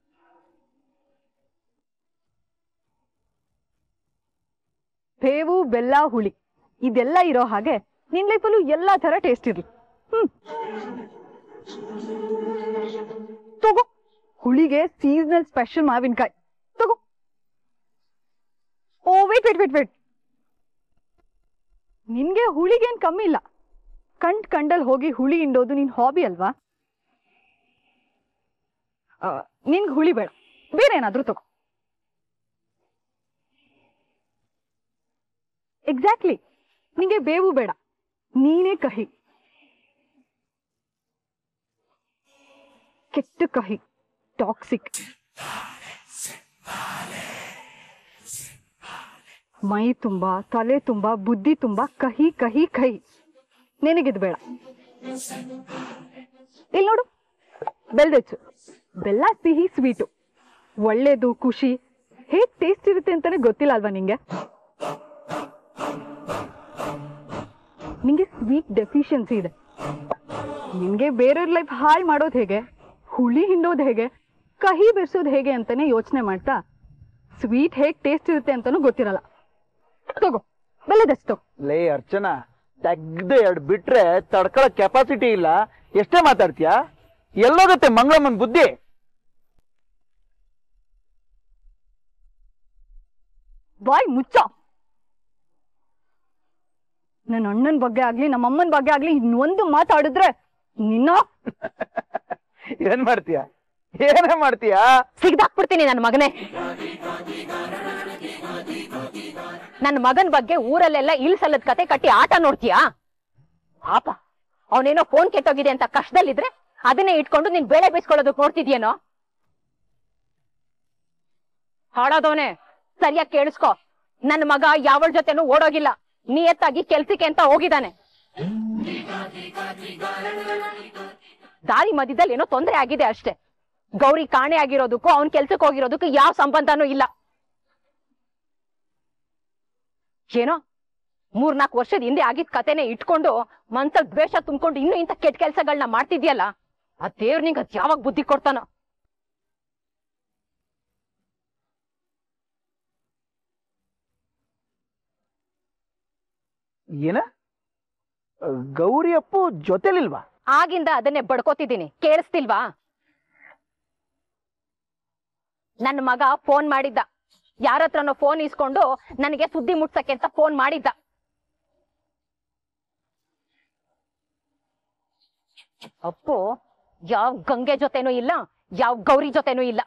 ಬೇವು ಬೆಲ್ಲ ಹುಳಿ ಇದೆಲ್ಲ ಇರೋ ಹಾಗೆ ನಿನ್ ಲೈಫಲ್ಲೂ ಎಲ್ಲಾ ತರ ಟೇಸ್ಟ್ ಇರ್ಲಿ. ತಗೋ, ಹುಳಿಗೆ ಸೀಸನಲ್ ಸ್ಪೆಷಲ್ ಮಾವಿನಕಾಯಿ ತಗೋ. Oh wait wait wait wait, ನಿನ್ಗೆ ಹುಳಿಗೇನ್ ಕಮ್ಮಿ ಇಲ್ಲ. ಕಂಡಲ್ ಹೋಗಿ ಹುಳಿ ಹಿಂಡೋದು ನಿನ್ ಹಾಬಿ ಅಲ್ವಾ? ನಿನ್ಗೆ ಹುಳಿ ಬೇಡ, ಬೇರೆ ಏನಾದ್ರೂ ತಗೋ. ಎಕ್ಸಾಕ್ಟ್ಲಿ, ನಿಂಗೆ ಬೇವು ಬೇಡ, ನೀನೇ ಕಹಿ, ಕೆಟ್ಟ ಕಹಿ, ಟಾಕ್ಸಿಕ್. ಮೈ ತುಂಬಾ ತಲೆ ತುಂಬಾ ಬುದ್ಧಿ ತುಂಬಾ ಕಹಿ ಕಹಿ ಕಹಿ. ನಿನಗಿದ್ ಬೇಡ. ಇಲ್ಲಿ ನೋಡು, ಬೆಲ್ದೆಚ್ಚು. ಬೆಲ್ಲ ಸಿಹಿ ಸ್ವೀಟು, ಒಳ್ಳೇದು, ಖುಷಿ, ಹೇಗ್ ಟೇಸ್ಟ್ ಇರುತ್ತೆ ಅಂತಾನೆ ಗೊತ್ತಿಲ್ಲ ಅಲ್ವಾ ನಿಂಗೆ? ನಿಂಗೆ ಸ್ವೀಟ್ ಡೆಫಿಷಿಯನ್ಸಿ ಇದೆ. ನಿನ್ಗೆ ಬೇರೆಯವ್ರ ಲೈಫ್ ಹಾಳು ಮಾಡೋದು ಹೇಗೆ, ಹುಳಿ ಹಿಂಡೋದು ಹೇಗೆ, ಕಹಿ ಬೆರ್ಸೋದು ಹೇಗೆ ಅಂತಾನೆ ಯೋಚನೆ ಮಾಡ್ತಾ ಸ್ವೀಟ್ ಹೇಗ್ ಟೇಸ್ಟ್ ಇರುತ್ತೆ ಅಂತಾನೂ ಗೊತ್ತಿರಲ್ಲ. ತಗೋ, ಬೆಲ್ಲದಷ್ಟು. ಲೇ ಅರ್ಚನಾ, ತೆಗ್ದೆ ಎರಡು ಬಿಟ್ರೆ ತಡ್ಕೊಳ ಕೆಪಾಸಿಟಿ ಇಲ್ಲ. ಎಷ್ಟೇ ಮಾತಾಡ್ತೀಯಾ? ಎಲ್ಲೋಗತ್ತೆ ಮಂಗಳಮ್ಮನ್ ಬುದ್ಧಿ? ಬಾಯ್ ಮುಚ್ಚ. ನನ್ನ ಅಣ್ಣನ ಬಗ್ಗೆ ಆಗ್ಲಿ ನಮ್ಮ ಅಮ್ಮನ ಬಗ್ಗೆ ಆಗ್ಲಿ ಇನ್ನೊಂದು ಮಾತಾಡಿದ್ರೆ ನಿನ್ನ ಏನ್ ಮಾಡ್ತೀಯಾ? ಏನೇ ಮಾಡ್ತೀಯಾ? ಸಿಗ್ದಾಕ್ಬಿಡ್ತೀನಿ ನನ್ನ ಮಗನೇ. ನನ್ನ ಮಗನ್ ಬಗ್ಗೆ ಊರಲ್ಲೆಲ್ಲ ಇಲ್ಸಲ್ಲದ ಕತೆ ಕಟ್ಟಿ ಆಟ ನೋಡ್ತೀಯಾ? ಪಾಪ ಅವನೇನೋ ಫೋನ್ ಕೆಟ್ಟೋಗಿದೆ ಅಂತ ಕಷ್ಟದಲ್ಲಿದ್ರೆ ಅದನ್ನೇ ಇಟ್ಕೊಂಡು ನೀನ್ ಬೇಳೆ ಬೇಯಿಸ್ಕೊಳ್ಳೋದಕ್ ನೋಡ್ತಿದ್ಯೇನೋ? ಹಾಳಾದವನೇ, ಸರಿಯಾಗಿ ಕೇಳಿಸ್ಕೊ. ನನ್ನ ಮಗ ಯಾವಳ ಜೊತೆನೂ ಓಡೋಗಿಲ್ಲ, ನಿಯತ್ತಾಗಿ ಕೆಲ್ಸಕ್ಕೆ ಅಂತ ಹೋಗಿದ್ದಾನೆ. ದಾರಿ ಮಧ್ಯದಲ್ಲಿ ಏನೋ ತೊಂದರೆ ಆಗಿದೆ ಅಷ್ಟೇ. ಗೌರಿ ಕಾಣೆ ಆಗಿರೋದಕ್ಕೂ ಅವನ್ ಕೆಲ್ಸಕ್ಕೆ ಹೋಗಿರೋದಕ್ಕೂ ಯಾವ ಸಂಬಂಧನೂ ಇಲ್ಲ. ಏನೋ 3-4 ವರ್ಷದ ಹಿಂದೆ ಆಗಿದ್ ಕತೆನೆ ಇಟ್ಕೊಂಡು ಮನ್ಸಲ್ ದ್ವೇಷ ತುಂಬಿಕೊಂಡು ಇನ್ನೂ ಇಂಥ ಕೆಟ್ಟ ಕೆಲ್ಸಗಳನ್ನ ಮಾಡ್ತಿದ್ಯಲ್ಲ, ಆ ದೇವ್ರ ನಿಂಗೆ ಅದ್ ಯಾವಾಗ ಬುದ್ಧಿ ಕೊಡ್ತಾನೋ? ಏನ? ಗೌರಿ ಅಪ್ಪು ಜೊತೆಲಿಲ್ವಾ? ಆಗಿಂದ ಅದನ್ನೇ ಬಡ್ಕೋತಿದ್ದೀನಿ, ಕೇಳಿಸ್ತಿಲ್ವಾ? ನನ್ನ ಮಗ ಫೋನ್ ಮಾಡಿದ್ದ, ಯಾರತ್ರನೋ ಫೋನ್ ಇಸ್ಕೊಂಡು ನನಗೆ ಸುದ್ದಿ ಮುಟ್ಸಕ್ಕೆ ಅಂತ ಫೋನ್ ಮಾಡಿದ್ದ. ಅಪ್ಪು ಯಾವ ಗಂಗೆ ಜೊತೆನೂ ಇಲ್ಲ, ಯಾವ ಗೌರಿ ಜೊತೆನೂ ಇಲ್ಲ.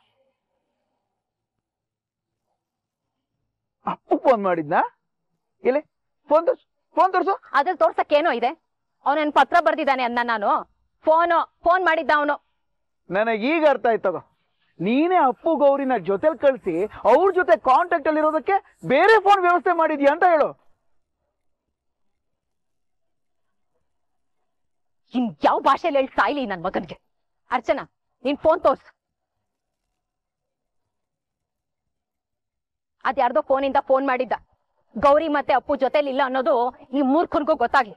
ಅಪ್ಪು ಫೋನ್ ಮಾಡಿದ್ನಾ? ಇಲ್ಲಿ ಫೋನ್ ತೋರ್ಸು. ಅದ್ರಲ್ಲಿ ತೋರ್ಸಕ್ಕೇನೋ ಇದೆ? ಅವನನ್ ಪತ್ರ ಬರ್ದಿದ್ದಾನೆ ಅನ್ನ. ನಾನು ಫೋನ್ ಮಾಡಿದ್ದ ಅವನು. ನನಗೀಗ ಅರ್ಥ ಆಯ್ತು ತಗೋ. ನೀನೇ ಅಪ್ಪು ಗೌರಿನ ಜೊತೆಲಿ ಕಳಿಸಿ ಅವ್ರ ಜೊತೆ ಕಾಂಟ್ಯಾಕ್ಟ್ ಅಲ್ಲಿ ಇರೋದಕ್ಕೆ ಬೇರೆ ಫೋನ್ ವ್ಯವಸ್ಥೆ ಮಾಡಿದ್ಯಾ ಅಂತ ಹೇಳು. ಇನ್ ಯಾವ ಭಾಷೆಯಲ್ಲಿ ಹೇಳಿ ಸಾಯ್ಲಿ ನನ್ ಮಗನ್ಗೆ. ಅರ್ಚನಾ, ನಿನ್ ಫೋನ್ ತೋರ್ಸು. ಅದ್ಯಾರ್ದೋ ಫೋನಿಂದ ಫೋನ್ ಮಾಡಿದ್ದ. ಗೌರಿ ಮತ್ತೆ ಅಪ್ಪು ಜೊತೆಲಿ ಇಲ್ಲ ಅನ್ನೋದು ಈ ಮೂರ್ಖನ್ಗೂ ಗೊತ್ತಾಗ್ಲಿ.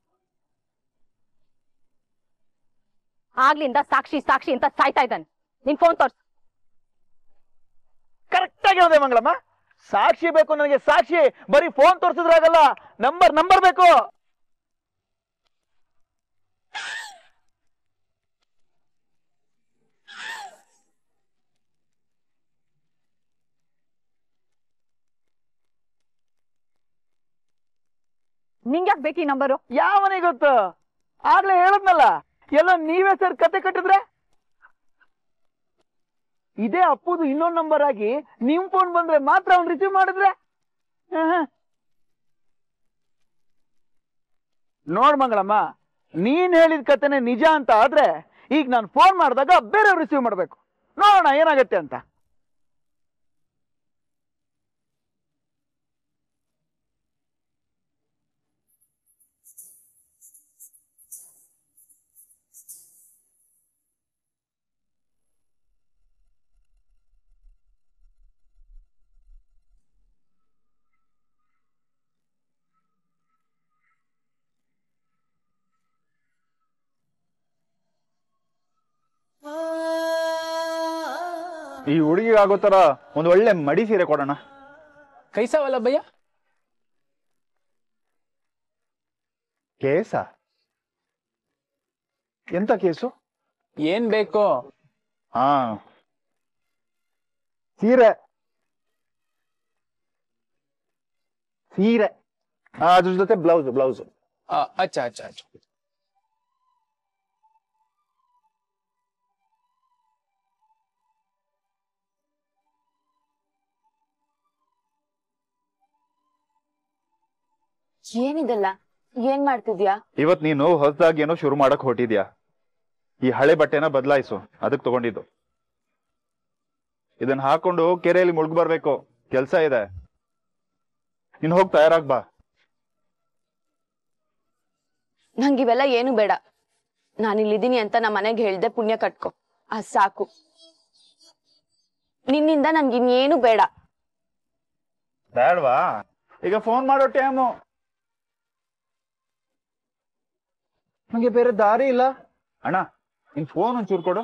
ಆಗ್ಲಿಂದ ಸಾಕ್ಷಿ ಸಾಕ್ಷಿ ಅಂತ ಸಾಯ್ತಾ ಇದ್ದಾನೆ. ನಿನ್ ಫೋನ್ ತೋರ್ಸು. ಕರೆಕ್ಟ್ ಆಗಿ ಹೇಳಿದೆ ಮಂಗಳಮ್ಮ. ಸಾಕ್ಷಿ ಬೇಕು ನನಗೆ, ಸಾಕ್ಷಿ. ಬರೀ ಫೋನ್ ತೋರಿಸಿದ್ರಾಗಲ್ಲ, ನಂಬರ್ ಬೇಕು. ನಿಂಗ್ಯಾಕ್ ಬೇಕು ಈ ನಂಬರು? ಯಾವನಿಗೆ ಗೊತ್ತು? ಆಗ್ಲೇ ಹೇಳದ್ನಲ್ಲ, ಎಲ್ಲ ನೀವೇ ಸರ್ ಕತೆ ಕಟ್ಟಿದ್ರೆ. ಇದೇ ಅಪ್ಪುದು ಇನ್ನೊಂದು ನಂಬರ್ ಆಗಿ ನಿಮ್ ಫೋನ್ ಬಂದ್ರೆ ಮಾತ್ರ ಅವ್ನು ರಿಸೀವ್ ಮಾಡಿದ್ರೆ. ನೋಡ್ ಮಂಗಳಮ್ಮ, ನೀನ್ ಹೇಳಿದ ಕತೆನೆ ನಿಜ ಅಂತ ಆದ್ರೆ ಈಗ ನಾನು ಫೋನ್ ಮಾಡಿದಾಗ ಬೇರೆಯವ್ರು ರಿಸೀವ್ ಮಾಡ್ಬೇಕು. ನೋಡೋಣ ಏನಾಗತ್ತೆ ಅಂತ. ಈ ಹುಡುಗಿಗೆ ಆಗೋ ತರ ಒಂದು ಒಳ್ಳೆ ಮಡಿ ಸೀರೆ ಕೊಡೋಣ. ಕೈಸಾವಲ್ಲ ಭಯ್ಯ? ಕೇಸ? ಎಂತ ಕೇಸು? ಏನ್ ಬೇಕು? ಹಾ, ಸೀರೆ. ಅದ್ರ ಜೊತೆ ಬ್ಲೌಸ್. ಅಚ್ಚಾ. ಏನಿದೆಲ್ಲ? ಏನ್ ಮಾಡ್ತಿದ್ಯಾ? ಇವತ್ ನೀನು ಹೊಸದಾಗಿ ಏನೋ ಶುರು ಮಾಡಕ್ ಹೊಟ್ಟಿದ್ಯಾ. ಈ ಹಳೆ ಬಟ್ಟೆನ ಬದಲಾಯಿಸು, ಅದಕ್ಕೆ ತಗೊಂಡಿದ್ದು. ಇದನ್ನ ಹಾಕೊಂಡು ಕೆರೆಯಲ್ಲಿ ಮುಳುಗ್ ಬರ್ಬೇಕು, ಕೆಲ್ಸ ಇದೆ. ನೀನ್ ಹೋಗಿ ತಯಾರಾಗ್ ಬಾ. ನಂಗೆ ಇವೆಲ್ಲ ಏನು ಬೇಡ. ನಾನಿಲ್ಲಿದ್ದೀನಿ ಅಂತ ನಮ್ಮ ಮನೆಗೆ ಹೇಳ್ದೆ ಪುಣ್ಯ ಕಟ್ಕೊ, ಅದ್ ಸಾಕು. ನಿನ್ನಿಂದ ನನ್ಗೆ ಇನ್ನೇನು ಬೇಡ. ಬೇಡವಾ? ಈಗ ಫೋನ್ ಮಾಡೋ ಟೈಮು. ನಂಗೆ ಬೇರೆ ದಾರಿ ಇಲ್ಲ. ಅಣ್ಣ ನಿನ್ ಫೋನ್ ಒಂಚೂರು ಕೊಡು.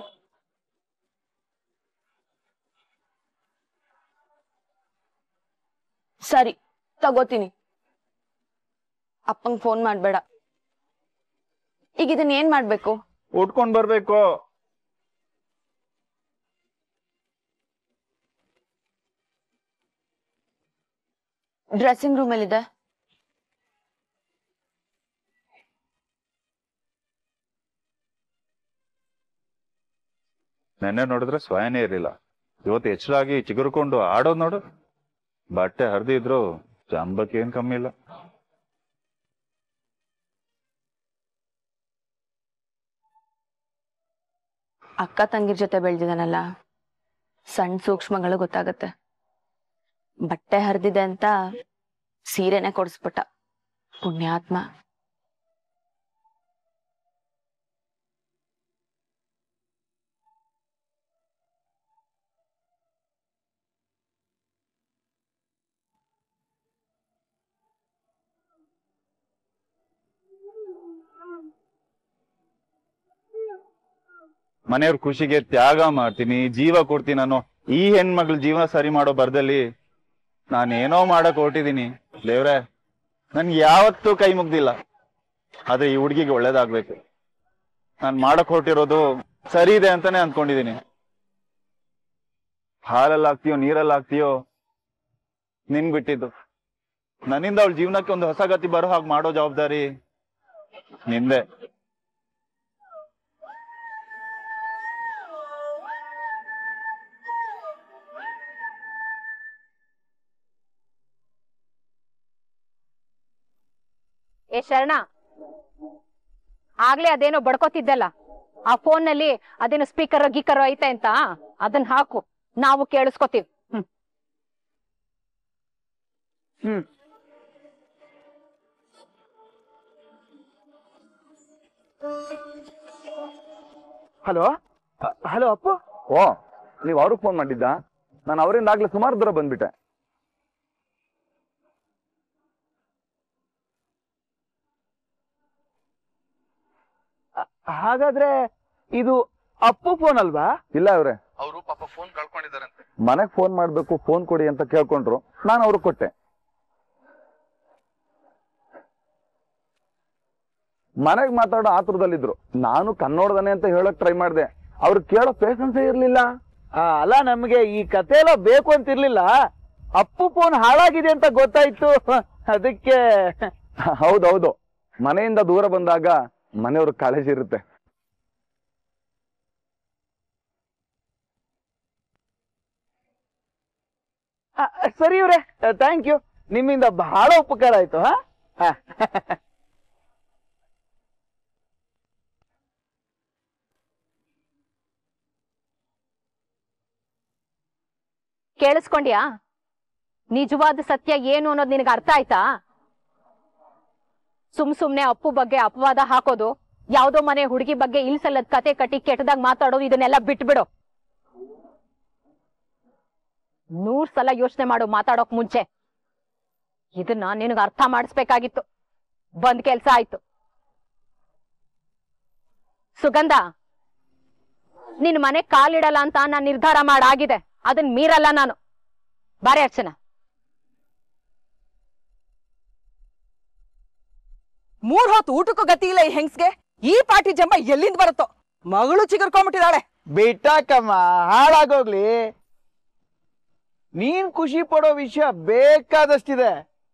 ಸರಿ ತಗೋತೀನಿ. ಅಪ್ಪಂಗ್ ಫೋನ್ ಮಾಡ್ಬೇಡ. ಈಗ ಇದನ್ನ ಏನ್ ಮಾಡ್ಬೇಕು? ಉಟ್ಕೊಂಡ್ ಬರ್ಬೇಕು. ಡ್ರೆಸ್ಸಿಂಗ್ ರೂಮ್ ಅಲ್ಲಿದೆ. ನೆನ್ನೆ ನೋಡಿದ್ರೆ ಸ್ವಯನೇ ಇರ್ಲಿಲ್ಲ. ಇವತ್ತು ಎಚ್ಚರಾಗಿ ಚಿಗುರ್ಕೊಂಡು ಆಡೋದ್ ನೋಡು. ಬಟ್ಟೆ ಹರಿದಿದ್ರು ಜಂಬಕ್ಕೆ ಏನ್ ಕಮ್ಮಿ ಇಲ್ಲ. ಅಕ್ಕ ತಂಗಿರ್ ಜೊತೆ ಬೆಳ್ದಿದಾನಲ್ಲ, ಸಣ್ಣ ಸೂಕ್ಷ್ಮಗಳು ಗೊತ್ತಾಗತ್ತೆ. ಬಟ್ಟೆ ಹರಿದಿದೆ ಅಂತ ಸೀರೆನೆ ಕೊಡಿಸ್ಬಿಟ್ಟ, ಪುಣ್ಯಾತ್ಮ. ಮನೆಯವ್ರ ಖುಷಿಗೆ ತ್ಯಾಗ ಮಾಡ್ತೀನಿ, ಜೀವ ಕೊಡ್ತೀನಿ. ನಾನು ಈ ಹೆಣ್ಮಕ್ಳ ಜೀವನ ಸರಿ ಮಾಡೋ ಬರ್ದಲ್ಲಿ ನಾನೇನೋ ಮಾಡಕ್ ಹೊರಟಿದೀನಿ. ದೇವ್ರೆ, ನನ್ಗೆ ಯಾವತ್ತೂ ಕೈ ಮುಗ್ದಿಲ್ಲ. ಆದ್ರೆ ಈ ಹುಡುಗಿಗೆ ಒಳ್ಳೇದಾಗ್ಬೇಕು. ನಾನ್ ಮಾಡಕ್ ಹೊರಟಿರೋದು ಸರಿ ಇದೆ ಅಂತಾನೆ ಅಂದ್ಕೊಂಡಿದೀನಿ. ಹಾಲಲ್ಲಿ ಹಾಕ್ತೀಯೋ ನೀರಲ್ಲಿ ಹಾಕ್ತೀಯೋ ನಿನ್ ಬಿಟ್ಟಿದ್ದು. ನನ್ನಿಂದ ಅವಳ ಜೀವನಕ್ಕೆ ಒಂದು ಹೊಸ ಗತಿ ಬರೋ ಹಾಗೆ ಮಾಡೋ ಜವಾಬ್ದಾರಿ ನಿಂದೆ. ಏ ಶರಣ, ಆಗ್ಲೇ ಅದೇನೋ ಬಡ್ಕೋತಿದ್ದಲ್ಲ, ಆ ಫೋನ್ ನಲ್ಲಿ ಅದೇನೋ ಸ್ಪೀಕರ್ ಗೀಕರ್ ಐತೆ ಅಂತ ಅದನ್ನ ಹಾಕು, ನಾವು ಕೇಳಿಸ್ಕೊತೀವಿ. Hello hello Appu. ಓ, ನೀವ್ ಅವ್ರಿಗೆ ಫೋನ್ ಮಾಡಿದ್ದ? ನಾನು ಅವರಿಂದ ಆಗ್ಲೇ ಸುಮಾರು ದೂರ ಬಂದ್ಬಿಟ್ಟೆ. ಹಾಗಾದ್ರೆ ಇದು ಅಪ್ಪು ಫೋನ್ ಅಲ್ವಾ? ಇಲ್ಲ ಅವ್ರೆ, ಅವರು ಪಾಪ ಫೋನ್ ಕಳ್ಕೊಂಡಿದಾರಂತೆ. ಮನೆಗ್ ಫೋನ್ ಮಾಡ್ಬೇಕು, ಫೋನ್ ಕೊಡಿ ಅಂತ ಕೇಳ್ಕೊಂಡ್ರು. ನಾನು ಅವ್ರಿಗೆ ಕೊಟ್ಟೆ. ಮನೆಗ್ ಮಾತಾಡೋ ಆತುರದಲ್ಲಿದ್ರು. ನಾನು ಕನ್ನಡದನೆ ಅಂತ ಹೇಳಕ್ ಟ್ರೈ ಮಾಡಿದೆ. ಅವ್ರು ಕೇಳೋ ಪೇಷನ್ಸೇ ಇರ್ಲಿಲ್ಲ. ಅಲ್ಲ, ನಮ್ಗೆ ಈ ಕತೆ ಎಲ್ಲ ಬೇಕು ಅಂತಿರ್ಲಿಲ್ಲ. ಅಪ್ಪು ಫೋನ್ ಹಾಳಾಗಿದೆ ಅಂತ ಗೊತ್ತಾಯ್ತು, ಅದಕ್ಕೆ. ಹೌದೌದು, ಮನೆಯಿಂದ ದೂರ ಬಂದಾಗ ಮನೆಯವ್ರ ಕಾಳಜಿ ಇರುತ್ತೆ. ಸರಿ ಇವ್ರೆ, ಥ್ಯಾಂಕ್ ಯು. ನಿಮ್ಮಿಂದ ಬಹಳ ಉಪಕಾರ ಆಯ್ತು. ಕೇಳಿಸ್ಕೊಂಡ್ಯಾ? ನಿಜವಾದ ಸತ್ಯ ಏನು ಅನ್ನೋದು ನಿನಗೆ ಅರ್ಥ ಆಯ್ತಾ? ಸುಮ್ನೆ ಅಪ್ಪು ಬಗ್ಗೆ ಅಪವಾದ ಹಾಕೋದು, ಯಾವ್ದೋ ಮನೆ ಹುಡುಗಿ ಬಗ್ಗೆ ಇಲ್ಸಲ್ಲದ ಕತೆ ಕಟ್ಟಿ ಕೆಟ್ಟದಾಗ ಮಾತಾಡೋದು, ಇದನ್ನೆಲ್ಲ ಬಿಟ್ಬಿಡು. 100 ಸಲ ಯೋಚನೆ ಮಾಡು ಮಾತಾಡೋಕ್ ಮುಂಚೆ. ಇದನ್ನ ನಿನಗೆ ಅರ್ಥ ಮಾಡಿಸ್ಬೇಕಾಗಿತ್ತು. ಬಂದ್ ಕೆಲ್ಸ ಆಯ್ತು. ಸುಗಂಧ, ನಿನ್ ಮನೆ ಕಾಲಿಡಲ್ಲ ಅಂತ ನಾನ್ ನಿರ್ಧಾರ ಮಾಡಾಗಿದೆ. ಅದನ್ ಮೀರಲ್ಲ ನಾನು. ಬಾರೆ ಅರ್ಚನಾ. 3 ಹೊತ್ತು ಊಟಕ್ಕೂ ಗತಿ ಇಲ್ಲ ಈ ಹೆಂಗ್ಸ್ಗೆ. ಈ ಪಾಟಿ ಜಂಬ ಎಲ್ಲಿಂದ ಬರುತ್ತೋ? ಮಗಳು ಚಿಗುರ್ಕೊಂಡ್ಬಿಟ್ಟಿದ್ದಾಳೆ. ಬಿಟ್ಟಾಕಮ್ಮ, ಹಾಳಾಗೋಗ್ಲಿ. ನೀನ್ ಖುಷಿ ಪಡೋ ವಿಷಯ ಬೇಕಾದಷ್ಟಿದೆ.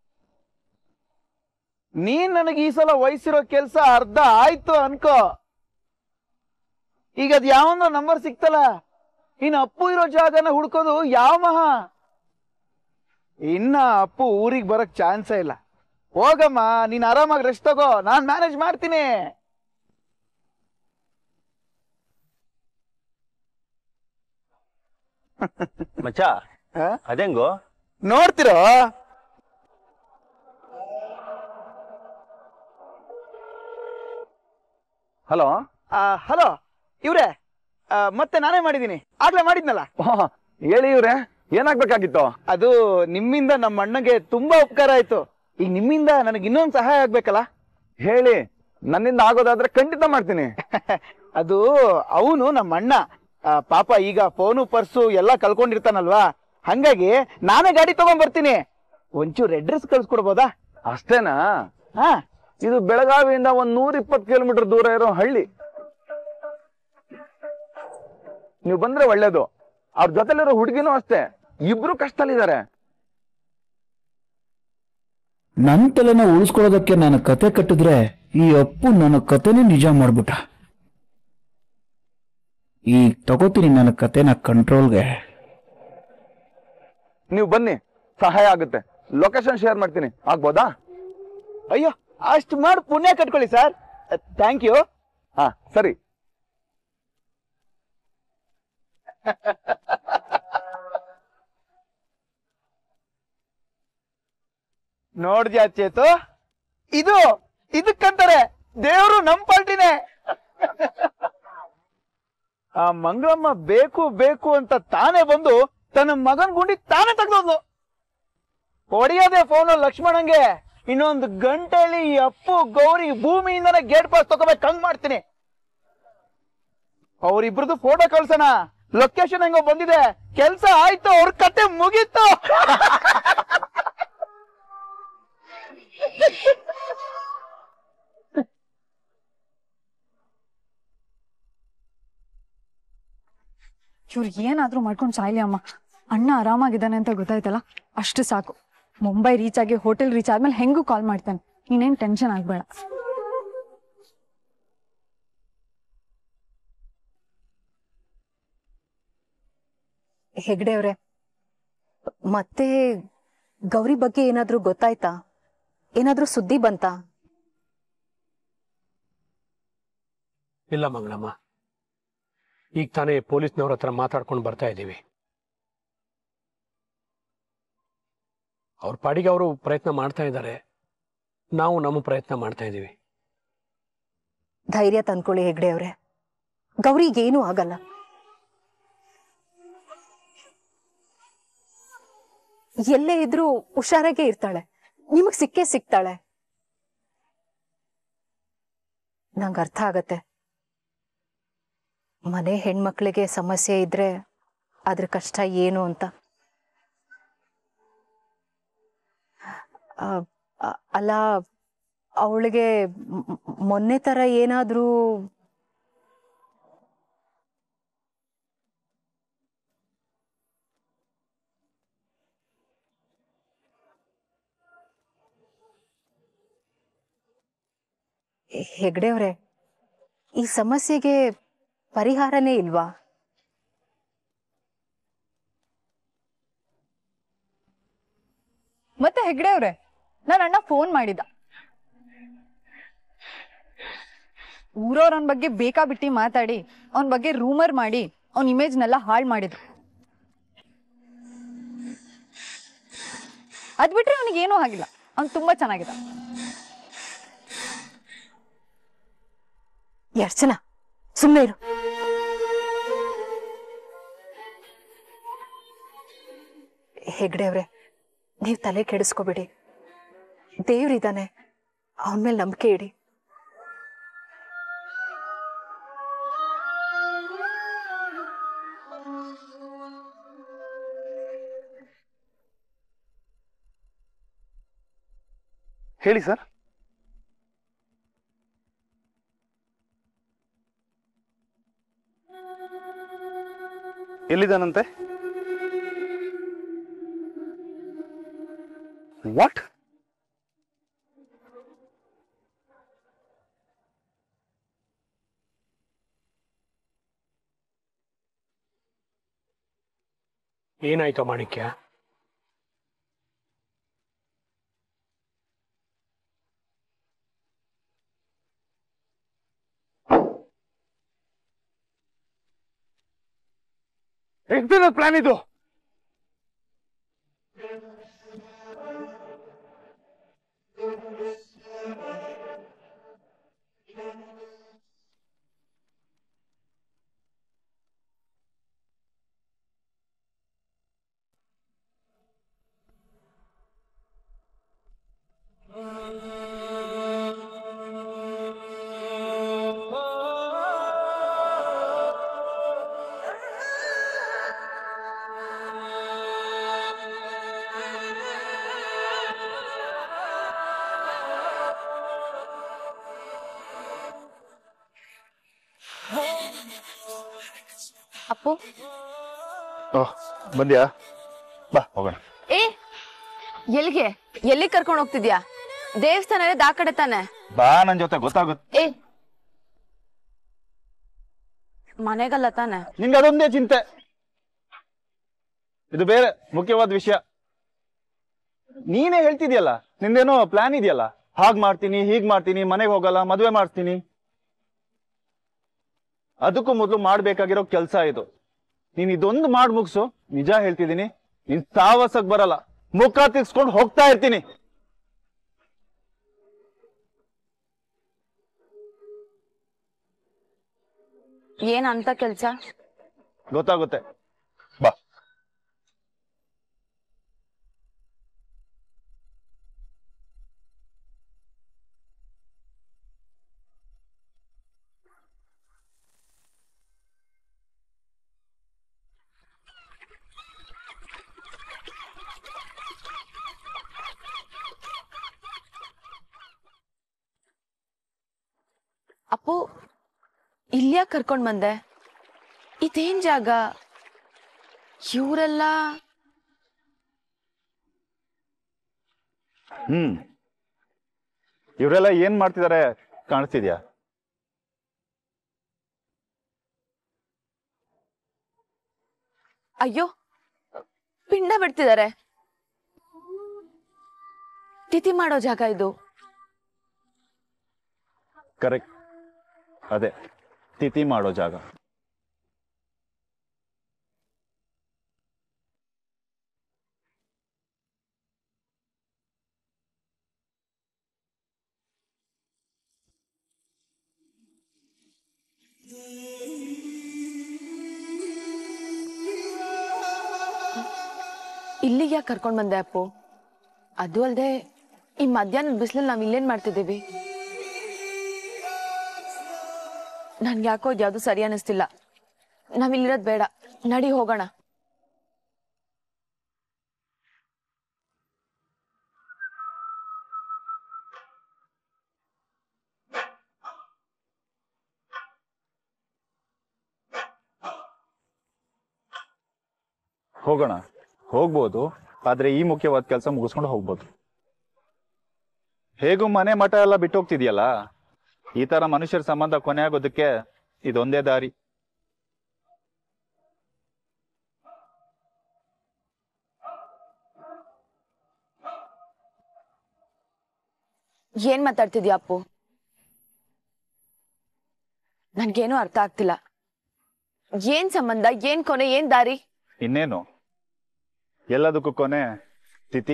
ನೀನ್ ನನಗೆ ಈ ಸಲ ವಹಿಸಿರೋ ಕೆಲ್ಸ ಅರ್ಧ ಆಯ್ತು ಅನ್ಕೋ. ಈಗ ಅದ್ ಯಾವೊಂದೋ ನಂಬರ್ ಸಿಕ್ತಲ್ಲ, ಇನ್ನು ಅಪ್ಪು ಇರೋ ಜಾಗನ ಹುಡ್ಕೋದು ಯಾವ ಮಹಾ. ಇನ್ನ ಅಪ್ಪು ಊರಿಗೆ ಬರಕ್ ಚಾನ್ಸೇ ಇಲ್ಲ. ಹೋಗಮ್ಮ, ನೀನ್ ಆರಾಮಾಗಿ ರೆಸ್ಟ್ ತಗೋ, ನಾನ್ ಮ್ಯಾನೇಜ್ ಮಾಡ್ತೀನಿ. ಮಚ್ಚ, ಅದೇಂಗೋ ನೋಡ್ತಿರೋ? ಹಲೋ. ಹಲೋ ಇವ್ರೆ, ಮತ್ತೆ ನಾನೇ ಮಾಡಿದ್ದೀನಿ, ಆಗ್ಲೇ ಮಾಡಿದ್ನಲ್ಲ. ಹೇಳಿ ಇವ್ರೆ, ಏನಾಗ್ಬೇಕಾಗಿತ್ತು? ಅದು ನಿಮ್ಮಿಂದ ನಮ್ಮ ಅಣ್ಣಗೆ ತುಂಬಾ ಉಪಕಾರ ಆಯ್ತು. ಈಗ ನಿಮ್ಮಿಂದ ನನಗೆ ಇನ್ನೊಂದು ಸಹಾಯ ಆಗ್ಬೇಕಲ್ಲ. ಹೇಳಿ, ನನ್ನಿಂದ ಆಗೋದಾದ್ರೆ ಖಂಡಿತ ಮಾಡ್ತೀನಿ. ಅದು ಅವನು ನಮ್ಮ ಅಣ್ಣ ಪಾಪ ಈಗ ಫೋನು ಪರ್ಸು ಎಲ್ಲ ಕಳ್ಕೊಂಡಿರ್ತಾನಲ್ವಾ, ಹಂಗಾಗಿ ನಾನೇ ಗಾಡಿ ತಗೊಂಡ್ ಬರ್ತೀನಿ. ಒಂಚೂರು ಅಡ್ರೆಸ್ ಕಳ್ಸ್ಕೊಡ್ಬೋದಾ? ಅಷ್ಟೇನಾ? ಹಾ, ಇದು ಬೆಳಗಾವಿಯಿಂದ 120 ಕಿಲೋಮೀಟರ್ ದೂರ ಇರೋ ಹಳ್ಳಿ. ನೀವು ಬಂದ್ರೆ ಒಳ್ಳೇದು. ಅವ್ರ ಜೊತೆಲಿರೋ ಹುಡುಗಿನೂ ಅಷ್ಟೇ, ಇಬ್ರು ಕಷ್ಟದಲ್ಲಿದ್ದಾರೆ. ನನ್ನ ತಲೆನ ಉಳಿಸ್ಕೊಳ್ಳೋದಕ್ಕೆ ನಾನು ಕತೆ ಕಟ್ಟಿದ್ರೆ ಈ ಅಪ್ಪು ನನ್ನ ಕತೆನೇ ನಿಜ ಮಾಡ್ಬಿಟ್ಟ. ಈಗ ತಗೋತೀನಿ ನನ್ನ ಕತೆನ ಕಂಟ್ರೋಲ್ಗೆ. ನೀವು ಬನ್ನಿ, ಸಹಾಯ ಆಗುತ್ತೆ. ಲೊಕೇಶನ್ ಶೇರ್ ಮಾಡ್ತೀನಿ, ಆಗ್ಬೋದಾ? ಅಯ್ಯೋ, ಅಷ್ಟು ಮಾಡಿ ಪುಣ್ಯ ಕಟ್ಕೊಳ್ಳಿ ಸರ್. Thank you. ಹಾ ಸರಿ. ನೋಡ್ದ್ಯಾ ಚೇತು, ಇದಕ್ಕಂತಾರೆ ದೇವರು ನಮ್ ಪಾರ್ಟಿನೇ. ಆ ಮಂಗಳಮ್ಮ ಬೇಕು ಬೇಕು ಅಂತ ತಾನೇ ಬಂದು ತನ್ನ ಮಗನ್ ಗುಂಡಿ ತಾನೇ ತೆಗ್ದೋದ್ಲು. ಹೊಡೆಯೋದೇ ಫೋನ್ ಲಕ್ಷ್ಮಣಂಗೆ, ಇನ್ನೊಂದು ಗಂಟೆಯಲ್ಲಿ ಈ ಅಪ್ಪು ಗೌರಿ ಭೂಮಿಯಿಂದನೇ ಗೇಟ್ ಪಾಸ್ ತಗೋಬೇಕು, ಹಂಗ್ ಮಾಡ್ತೀನಿ. ಅವ್ರಿಬ್ರದ್ದು ಫೋಟೋ ಕಳ್ಸೋಣ, ಲೊಕೇಶನ್ ಹೆಂಗೋ ಬಂದಿದೆ, ಕೆಲ್ಸ ಆಯ್ತು, ಅವ್ರ ಕತೆ ಮುಗೀತು. ಇವ್ರು ಏನಾದ್ರೂ ಮಾಡ್ಕೊಂಡು ಸಾಯ್ಲಿ ಅಮ್ಮ. ಅಣ್ಣ ಆರಾಮಾಗಿದ್ದಾನೆ ಅಂತ ಗೊತ್ತಾಯ್ತಲ್ಲ, ಅಷ್ಟು ಸಾಕು. ಮುಂಬೈ ರೀಚ್ ಆಗಿ ಹೋಟೆಲ್ ರೀಚ್ ಆದ್ಮೇಲೆ ಹೆಂಗೂ ಕಾಲ್ ಮಾಡ್ತಾನೆ, ನೀನೇನ್ ಟೆನ್ಷನ್ ಆಗ್ಬೇಡ. ಹೆಗ್ಡೆ ಅವ್ರೆ, ಮತ್ತೆ ಗೌರಿ ಬಗ್ಗೆ ಏನಾದ್ರೂ ಗೊತ್ತಾಯ್ತಾ? ಏನಾದ್ರೂ ಸುದ್ದಿ ಬಂತಾ? ಇಲ್ಲ ಮಂಗಳಮ್ಮ, ಈಗ ತಾನೇ ಪೊಲೀಸ್ನವ್ರ ಹತ್ರ ಮಾತಾಡ್ಕೊಂಡು ಬರ್ತಾ ಇದ್ದೀವಿ. ಅವ್ರ ಪಾಡಿಗೆ ಅವರು ಪ್ರಯತ್ನ ಮಾಡ್ತಾ ಇದ್ದಾರೆ, ನಾವು ನಮ್ಮ ಪ್ರಯತ್ನ ಮಾಡ್ತಾ ಇದ್ದೀವಿ. ಧೈರ್ಯ ತಂದ್ಕೊಳ್ಳಿ ಹೆಗ್ಡೆ ಅವ್ರೆ, ಗೌರಿಗೇನೂ ಆಗಲ್ಲ. ಎಲ್ಲೇ ಇದ್ರೂ ಹುಷಾರಾಗೆ ಇರ್ತಾಳೆ, ನಿಮಗ್ ಸಿಕ್ಕೇ ಸಿಗ್ತಾಳೆ. ನಂಗೆ ಅರ್ಥ ಆಗತ್ತೆ, ಮನೆ ಹೆಣ್ಮಕ್ಳಿಗೆ ಸಮಸ್ಯೆ ಇದ್ರೆ ಅದ್ರ ಕಷ್ಟ ಏನು ಅಂತ. ಅಲ್ಲ, ಅವಳಿಗೆ ಮೊನ್ನೆ ತರ ಏನಾದ್ರೂ ಹೆಗ್ಡೆವ್ರೆ, ಈ ಸಮಸ್ಯೆಗೆ ಪರಿಹಾರನೇ ಇಲ್ವಾ? ಮತ್ತೆ ಹೆಗ್ಡೆ ಅವ್ರೆ, ನನ್ನ ಅಣ್ಣ ಫೋನ್ ಮಾಡಿದ. ಊರವ್ರ ಅವನ ಬಗ್ಗೆ ಬೇಕಾಬಿಟ್ಟಿ ಮಾತಾಡಿ ಅವನ ಬಗ್ಗೆ ರೂಮರ್ ಮಾಡಿ ಅವನ ಇಮೇಜ್ನೆಲ್ಲ ಹಾಳು ಮಾಡಿದ್ರು. ಅದ್ ಬಿಟ್ರೆ ಅವನಿಗೇನೂ ಆಗಿಲ್ಲ, ಅವ್ನು ತುಂಬಾ ಚೆನ್ನಾಗಿದ್ದ. ಅರ್ಚನಾ, ಸುಮ್ಮನೆ ಇರು. ಹೆಗ್ಡೆ ಅವ್ರೆ, ನೀವ್ ತಲೆ ಕೆಡಿಸ್ಕೋಬೇಡಿ. ದೇವ್ರಿದ್ದಾನೆ, ಅವನ ಮೇಲೆ ನಂಬಿಕೆ ಇಡಿ. ಹೇಳಿ ಸರ್. ಎಲ್ಲಿದ್ದಾನಂತೆ? ವಾಟ್? ಏನಾಯ್ತು ಮಾಣಿಕ್ಯ? ಎಕ್ಸ್ಟರ್ನಲ್ ಪ್ಲಾನ್ ಇದು. ಅಪ್ಪು ಓಹ್ ಬಂದ್ಯಾ ಬಾ ಹೋಗೋಣ. ಏ ಎಲ್ಲಿಗೆ ಎಲ್ಲಿ ಕರ್ಕೊಂಡು ಹೋಗ್ತಿದ್ಯಾ? ದೇವಸ್ಥಾನ ಆ ಕಡೆ ತಾನೆ. ಬಾ ನನ್ ಜೊತೆ ಗೊತ್ತಾಗುತ್ತೆ. ಏ ಮನೆಗಲ್ಲ ತಾನೆ. ನಿಂಗೆ ಅದೊಂದೇ ಚಿಂತೆ. ಇದು ಬೇರೆ ಮುಖ್ಯವಾದ ವಿಷಯ. ನೀನೇ ಹೇಳ್ತಿದ್ಯಲ್ಲ ನಿಂದೇನೋ ಪ್ಲಾನ್ ಇದೆಯಲ್ಲ, ಹಾಗ್ ಮಾಡ್ತೀನಿ ಹೀಗ್ ಮಾಡ್ತೀನಿ, ಮನೆಗೆ ಹೋಗಲ್ಲ, ಮದುವೆ ಮಾಡ್ತೀನಿ. ಅದಕ್ಕೂ ಮೊದಲು ಮಾಡ್ಬೇಕಾಗಿರೋ ಕೆಲ್ಸ ಇದು. ನೀನ್ ಇದೊಂದು ಮಾಡ್ ಮುಗ್ಸು, ನಿಜ ಹೇಳ್ತಿದ್ದೀನಿ, ನೀನ್ ಸಾವಸಕ್ ಬರಲ್ಲ, ಮುಖ ತಿರ್ಸ್ಕೊಂಡು ಹೋಗ್ತಾ ಇರ್ತೀನಿ. ಏನ್ ಅಂತ ಕೆಲ್ಸ? ಗೊತ್ತಾಗುತ್ತೆ ಬಾ. ಅಪ್ಪು ಇಲ್ಯಾಕ್ ಕರ್ಕೊಂಡ್ ಬಂದೆ? ಇದೇನ್ ಜಾಗ? ಇವರೆಲ್ಲ ಇವರೆಲ್ಲ ಏನ್ ಮಾಡ್ತಿದ್ದಾರೆ ಕಾಣಿಸ್ತಿದ್ಯಾ? ಅಯ್ಯೋ ಪಿಂಡ ಬಿಡ್ತಿದ್ದಾರೆ. ತಿಥಿ ಮಾಡೋ ಜಾಗ ಇದು. ಕರೆಕ್ಟ್, ಅದೇ ತಿಥಿ ಮಾಡೋ ಜಾಗ. ಇಲ್ಲಿಗೆ ಯಾಕೆ ಕರ್ಕೊಂಡ್ ಬಂದೆ ಅಪ್ಪು? ಅದು ಅಲ್ದೆ ಈ ಮಧ್ಯಾಹ್ನದ ಬಿಸಿಲಲ್ಲಿ ನಾವ್ ಇಲ್ಲೇನ್ ಮಾಡ್ತಿದ್ದೀವಿ? ನನ್ಗೆ ಯಾಕೋ ಯಾವ್ದು ಸರಿ ಅನಿಸ್ತಿಲ್ಲ. ನಾವಿಲ್ಲಿರೋದ್ ಬೇಡ, ನಡಿ ಹೋಗೋಣ. ಹೋಗೋಣ, ಹೋಗ್ಬೋದು, ಆದ್ರೆ ಈ ಮುಖ್ಯವಾದ ಕೆಲಸ ಮುಗಿಸ್ಕೊಂಡು ಹೋಗ್ಬೋದು. ಹೇಗೂ ಮನೆ ಮಠ ಎಲ್ಲ ಬಿಟ್ಟು ಹೋಗ್ತಿದ್ಯಲ್ಲ, ಈ ತರ ಮನುಷ್ಯರ ಸಂಬಂಧ ಕೊನೆ ಆಗೋದಕ್ಕೆ ಇದೊಂದೇ ದಾರಿ. ಏನ್ ಮಾತಾಡ್ತಿದ್ಯಾ ಅಪ್ಪು? ನನ್ಗೇನು ಅರ್ಥ ಆಗ್ತಿಲ್ಲ. ಏನ್ ಸಂಬಂಧ, ಏನ್ ಕೊನೆ, ಏನ್ ದಾರಿ? ಇನ್ನೇನು, ಎಲ್ಲದಕ್ಕೂ ಕೊನೆ ತಿಥಿ.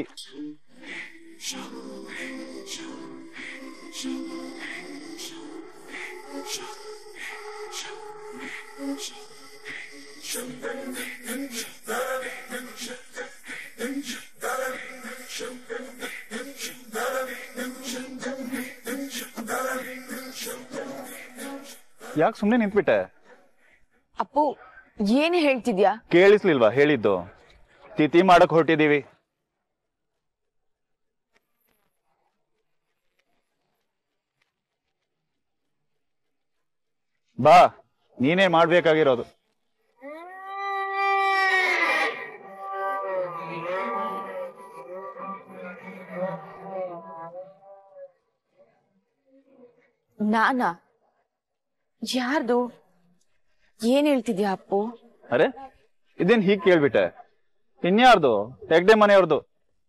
ಯಾಕೆ ಸುಮ್ಮನೆ ನಿಂತ್ಬಿಟ್ಟೆ? ಅಪ್ಪು ಏನ್ ಹೇಳ್ತಿದ್ಯಾ? ಕೇಳಿಸ್ಲಿಲ್ವಾ ಹೇಳಿದ್ದು? ತಿಥಿ ಮಾಡಕ್ ಹೊರಟಿದೀವಿ. ಬಾ, ನೀನೇ ಮಾಡ್ಬೇಕಾಗಿರೋದು. ನಾನಾ? ಯಾರ್ದು? ಏನ್ ಹೇಳ್ತಿದ್ಯಾ ಅಪ್ಪು? ಅರೆ ಇದೇನ್ ಹೀಗ್ ಕೇಳ್ಬಿಟ್ಟೆ? ಇನ್ಯಾರ್ದು? ಹೆಗ್ಡೆ ಮನೆಯವ್ರದು.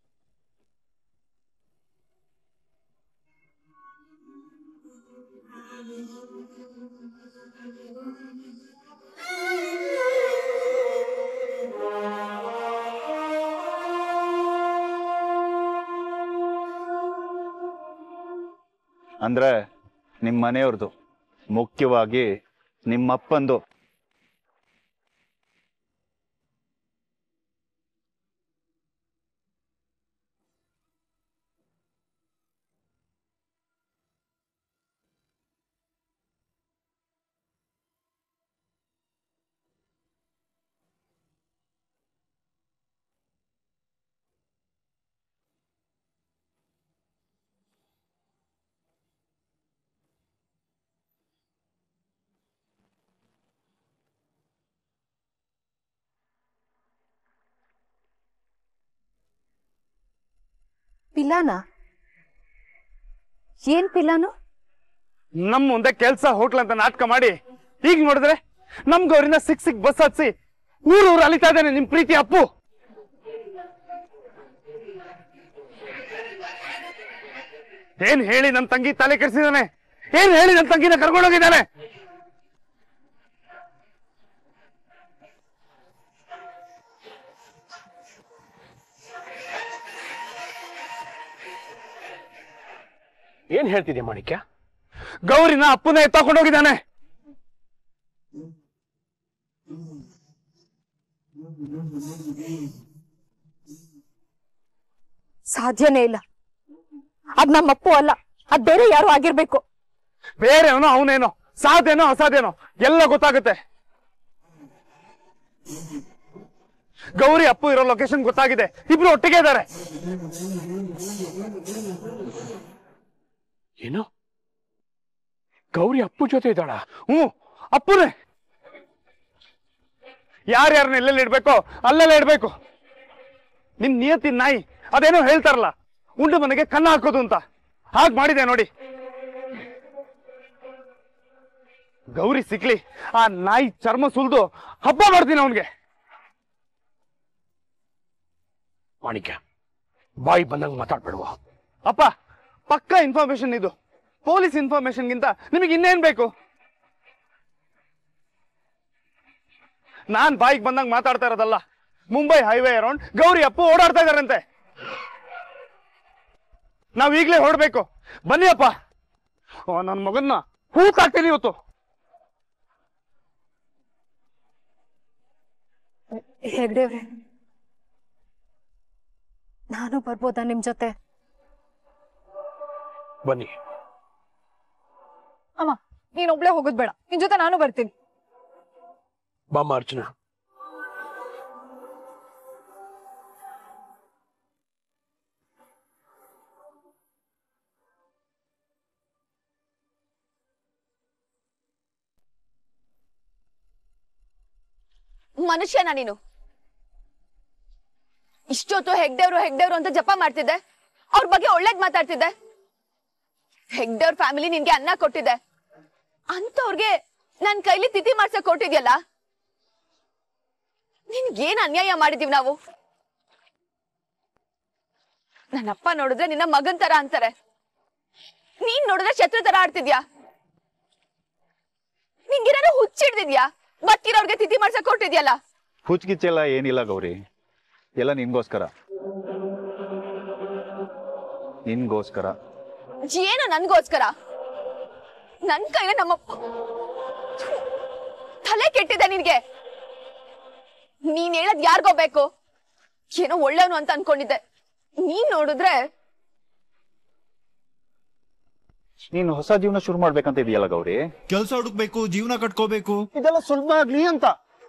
ಅಂದ್ರೆ ನಿಮ್ ಮನೆಯವ್ರದು, ಮುಖ್ಯವಾಗಿ ನಿಮ್ಮಪ್ಪಂದು. ಪಿಲಾನ? ಏನ್ ಪಿಲಾನು? ನಮ್ ಮುಂದೆ ಕೆಲ್ಸ ಹೋಟ್ಲ್ ಅಂತ ನಾಟಕ ಮಾಡಿ ಈಗ ನೋಡಿದ್ರೆ ನಮ್ ಗೌರಿನ ಸಿಕ್ ಬಸ್ ಹತ್ಸಿ ಊರೂರು ಅಲಿತಾ ಇದ್ದಾನೆ ನಿಮ್ ಪ್ರೀತಿ ಅಪ್ಪು. ಏನ್ ಹೇಳಿ ನನ್ ತಂಗಿ ತಲೆ ಕೆಡಿಸಿದಾನೆ? ಏನ್ ಹೇಳಿ ನನ್ ತಂಗಿನ ಕರ್ಕೊಂಡೋಗಿದ್ದಾನೆ? ಏನ್ ಹೇಳ್ತಿದ್ಯಾ ಮಾಣಿಕ್ಯ? ಗೌರಿನ ಅಪ್ಪನ ಎತ್ತಾಕೊಂಡೋಗಿದ್ದಾನೆ. ಸಾಧ್ಯನೇ ಇಲ್ಲ. ಅದ್ ನಮ್ಮಪ್ಪು ಅಲ್ಲ, ಅದ್ ಬೇರೆ ಯಾರು ಆಗಿರ್ಬೇಕು. ಬೇರೆವನೋ ಅವನೇನೋ, ಸಾಧ್ಯನೋ ಅಸಾಧ್ಯನೋ ಎಲ್ಲ ಗೊತ್ತಾಗುತ್ತೆ. ಗೌರಿ ಅಪ್ಪು ಇರೋ ಲೊಕೇಶನ್ ಗೊತ್ತಾಗಿದೆ. ಇಬ್ರು ಒಟ್ಟಿಗೆ ಇದ್ದಾರೆ. ಏನು? ಗೌರಿ ಅಪ್ಪು ಜೊತೆ ಇದ್ದಾಳ? ಅಪ್ಪನೇ. ಯಾರ್ಯಾರನ್ನ ಎಲ್ಲೆಲ್ಲಿ ಇಡ್ಬೇಕೋ ಅಲ್ಲೆಲ್ಲ ಇಡ್ಬೇಕು. ನಿಮ್ ನಿಯತ್ತಿನ ನಾಯಿ ಅದೇನೋ ಹೇಳ್ತಾರಲ್ಲ, ಉಂಡು ಮನೆಗೆ ಕನ್ನ ಹಾಕೋದು ಅಂತ, ಹಾಗೆ ಮಾಡಿದೆ ನೋಡಿ. ಗೌರಿ ಸಿಕ್ಲಿ, ಆ ನಾಯಿ ಚರ್ಮ ಸುಲ್ದು ಹಬ್ಬ ಮಾಡ್ತೀನಿ ಅವನ್ಗೆ. ಮಾಣಿಕ್ಯ, ಬಾಯಿ ಬಂದಂಗ ಮಾತಾಡ್ಬೇಡುವ. ಅಪ್ಪ, ಪಕ್ಕಾ ಇನ್ಫಾರ್ಮೇಶನ್ ಇದು. ಪೊಲೀಸ್ ಇನ್ಫಾರ್ಮೇಶನ್ಗಿಂತ ನಿಮಗೆ ಇನ್ನೇನ್ ಬೇಕು? ನಾನ್ ಬಾಯಿಗೆ ಬಂದಂಗ ಮಾತಾಡ್ತಾ ಇರೋದಲ್ಲ. ಮುಂಬೈ ಹೈವೇ ಅರೌಂಡ್ ಗೌರಿ ಅಪ್ಪು ಓಡಾಡ್ತಾ ಇದಾರಂತೆ. ನಾವ್ ಈಗ್ಲೇ ಹೊರಡ್ಬೇಕು. ಬನ್ನಿ ಅಪ್ಪ, ನನ್ನ ಮಗನ್ನ ಹೂತಾಕ್ತೀನಿ ಇವತ್ತು. ಹೆಗ್ಡೆವ್ರೆ, ನಾನು ಬರ್ಬೋದಾ ನಿಮ್ ಜೊತೆ? ಬನ್ನಿ. ಅಮ್ಮ, ನೀನ್ ಒಬ್ಳೆ ಹೋಗೋದ್ ಬೇಡ, ನಿನ್ ಜೊತೆ ನಾನು ಬರ್ತೀನಿ. ಬಾಮ್ಮ ಅರ್ಚನಾ. ಮನುಷ್ಯನ ನೀನು? ಇಷ್ಟೊತ್ತು ಹೆಗ್ಡೆವ್ರು ಅಂತ ಜಪ ಮಾಡ್ತಿದ್ದೆ, ಅವ್ರ ಬಗ್ಗೆ ಒಳ್ಳೇದ್ ಮಾತಾಡ್ತಿದ್ದೆ. ಹೆಗ್ಡೆವ್ರ ಫ್ಯಾಮಿಲಿ ನಿನ್ಗೆ ಅನ್ನ ಕೊಟ್ಟಿದೆ ಅಂತವ್ರಿಗೆ ನನ್ ಕೈಲಿ ತಿಥಿ ಮಾಡ್ಸಕ್ ಕೊಟ್ಟಿದ್ಯಲ್ಲ. ನಿನ್ಗೇನ್ ಅನ್ಯಾಯ ಮಾಡಿದೀವಿ ನಾವು? ನನ್ನಪ್ಪ ನೋಡಿದ್ರೆ ನಿನ್ನ ಮಗನ್ ತರ ಅಂತಾರೆ, ನೀನ್ ನೋಡಿದ್ರೆ ಶತ್ರು ತರ ಆಡ್ತಿದ್ಯಾ. ನಿನ್ಗೇನಾದ್ರು ಹುಚ್ಚಿಡ್ದಿದ್ಯಾ? ಬತ್ತಿರೋರ್ಗೆ ತಿಥಿ ಮಾಡ್ಸಕ್ ಕೊಟ್ಟಿದ್ಯಲ್ಲ. ಹುಚ್ಚಿಗಿಚ್ಚೆಲ್ಲ ಏನಿಲ್ಲ ಗೌರಿ, ಎಲ್ಲ ನಿನ್ಗೋಸ್ಕರ. ನಿನ್ಗೋಸ್ಕರ. ಏನು ನನ್ಗೋಸ್ಕರ? ನನ್ ಕೈಲ ನಮ್ಮಪ್ಪ ತಲೆ ಕೆಟ್ಟಿದೆ ನಿನ್ಗೆ. ನೀನ್ ಹೇಳದ್ ಯಾರಿಗೋ ಬೇಕು, ಏನೋ ಒಳ್ಳೆವನು ಅಂತ ಅನ್ಕೊಂಡಿದ್ದೆ. ನೀನ್ ನೋಡಿದ್ರೆ ನೀನು ಹೊಸ ಜೀವನ ಶುರು ಮಾಡ್ಬೇಕಂತ ಇದೆಯಲ್ಲ ಗೌರಿ. ಕೆಲಸ ಹುಡುಕ್ಬೇಕು, ಜೀವನ ಕಟ್ಕೋಬೇಕು, ಇದೆಲ್ಲ ಸುಲಭ ಆಗ್ಲಿ ಅಂತ.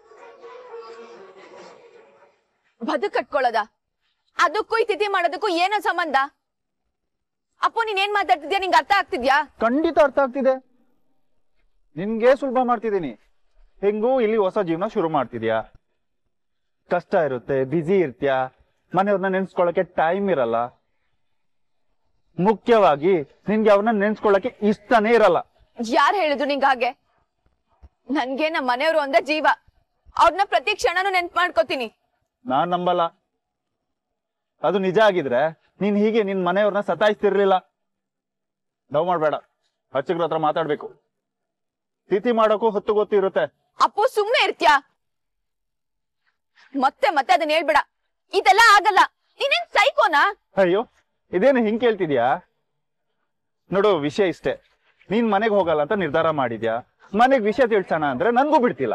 ಬದುಕು ಕಟ್ಕೊಳ್ಳೋದ? ಅದಕ್ಕೂ ಈ ತಿಥಿ ಮಾಡೋದಕ್ಕೂ ಏನೋ ಸಂಬಂಧ? ಅಪ್ಪು, ನೀನ್ ಏನ್ ಮಾತಾಡ್ತಿದ್ಯಾ? ನಿಂಗೆ ಅರ್ಥ ಆಗ್ತಿದ್ಯಾ? ಖಂಡಿತ ಅರ್ಥ ಆಗ್ತಿದೆ. ನಿನ್ಗೆ ಸುಲಭ ಮಾಡ್ತಿದ್ದೀನಿ. ಹೆಂಗೂ ಇಲ್ಲಿ ಹೊಸ ಜೀವನ ಶುರು ಮಾಡ್ತಿದ್ಯಾ, ಕಷ್ಟ ಇರುತ್ತೆ, ಬ್ಯುಸಿ ಇರ್ತೀಯ, ಮನೆಯವ್ರನ್ನ ನೆನ್ಸ್ಕೊಳಕ್ಕೆ ಟೈಮ್ ಇರಲ್ಲ. ಮುಖ್ಯವಾಗಿ ನಿನ್ಗೆ ಅವ್ರನ್ನ ನೆನ್ಸ್ಕೊಳಕ್ಕೆ ಇಷ್ಟನೇ ಇರಲ್ಲ. ಯಾರು ಹೇಳಿದ್ರು ನಿಂಗ ಹಾಗೆ? ನನ್ಗೆ ನಮ್ಮ ಮನೆಯವರು ಒಂದೇ ಜೀವ, ಅವ್ರನ್ನ ಪ್ರತಿ ಕ್ಷಣನೂ ನೆನ್ಪು ಮಾಡ್ಕೋತೀನಿ. ನಾನ್ ನಂಬಲ್ಲ. ಅದು ನಿಜ ಆಗಿದ್ರೆ ನೀನ್ ಹೀಗೆ ನಿನ್ ಮನೆಯವ್ರನ್ನ ಸತಾಯಿಸ್ತಿರ್ಲಿಲ್ಲ. ಡವ್ ಮಾಡ್ಬೇಡ, ಹಚ್ಚಗ್ರ ಹತ್ರ ಮಾತಾಡ್ಬೇಕು. ತಿಥಿ ಮಾಡೋಕ್ಕೂ ಹೊತ್ತು ಗೊತ್ತು ಇರುತ್ತೆ. ಅಪ್ಪು, ಸುಮ್ನೆ ಇರ್ತ್ಯಾ? ಮತ್ತೆ ಮತ್ತೆ ಅದನ್ನ ಹೇಳ್ಬೇಡ, ಇದೆಲ್ಲ ಆಗಲ್ಲ. ನೀನೇನ್ ಸೈಕೋನಾ? ಅಯ್ಯೋ, ಇದೇನು ಹಿಂಗ್ ಕೇಳ್ತಿದ್ಯಾ? ನೋಡು, ವಿಷಯ ಇಷ್ಟೇ. ನೀನ್ ಮನೆಗೆ ಹೋಗಲ್ಲ ಅಂತ ನಿರ್ಧಾರ ಮಾಡಿದ್ಯಾ. ಮನೆಗ್ ವಿಷಯ ತಿಳ್ಸೋಣ ಅಂದ್ರೆ ನನ್ಗೂ ಬಿಡ್ತಿಲ್ಲ.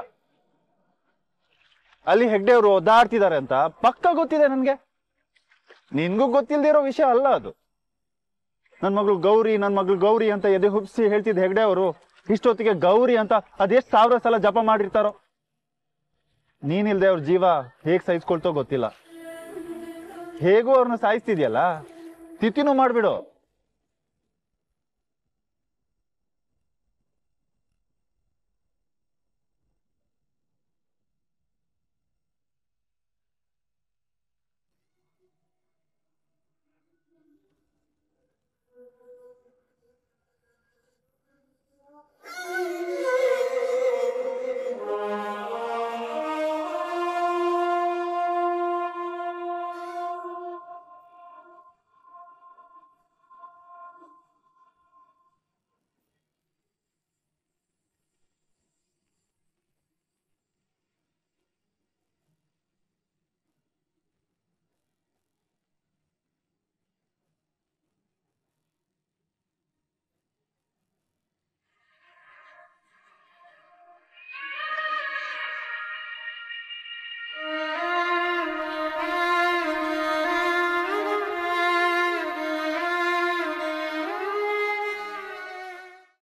ಅಲ್ಲಿ ಹೆಗ್ಡೆಯವರು ಒದ್ದಾಡ್ತಿದ್ದಾರೆ ಅಂತ ಪಕ್ಕ ಗೊತ್ತಿದೆ ನನ್ಗೆ. ನಿನ್ಗೂ ಗೊತ್ತಿಲ್ದಿರೋ ವಿಷಯ ಅಲ್ಲ ಅದು. ನನ್ ಮಗಳು ಗೌರಿ ಅಂತ ಎದೆ ಹುಬ್ಸಿ ಹೇಳ್ತಿದ್ದ ಹೆಗ್ಡೆಯವರು ಇಷ್ಟೊತ್ತಿಗೆ ಗೌರಿ ಅಂತ ಅದೆಷ್ಟ್ 1000 ಸಲ ಜಪ ಮಾಡಿರ್ತಾರೋ. ನೀನಿಲ್ದೆ ಅವ್ರ ಜೀವ ಹೇಗ್ ಸಹಿಸ್ಕೊಳ್ತೋ ಗೊತ್ತಿಲ್ಲ. ಹೇಗೂ ಅವ್ರನ್ನ ಸಾಯಿಸ್ತಿದ್ಯಲ್ಲ, ತಿಥಿನೂ ಮಾಡ್ಬಿಡು.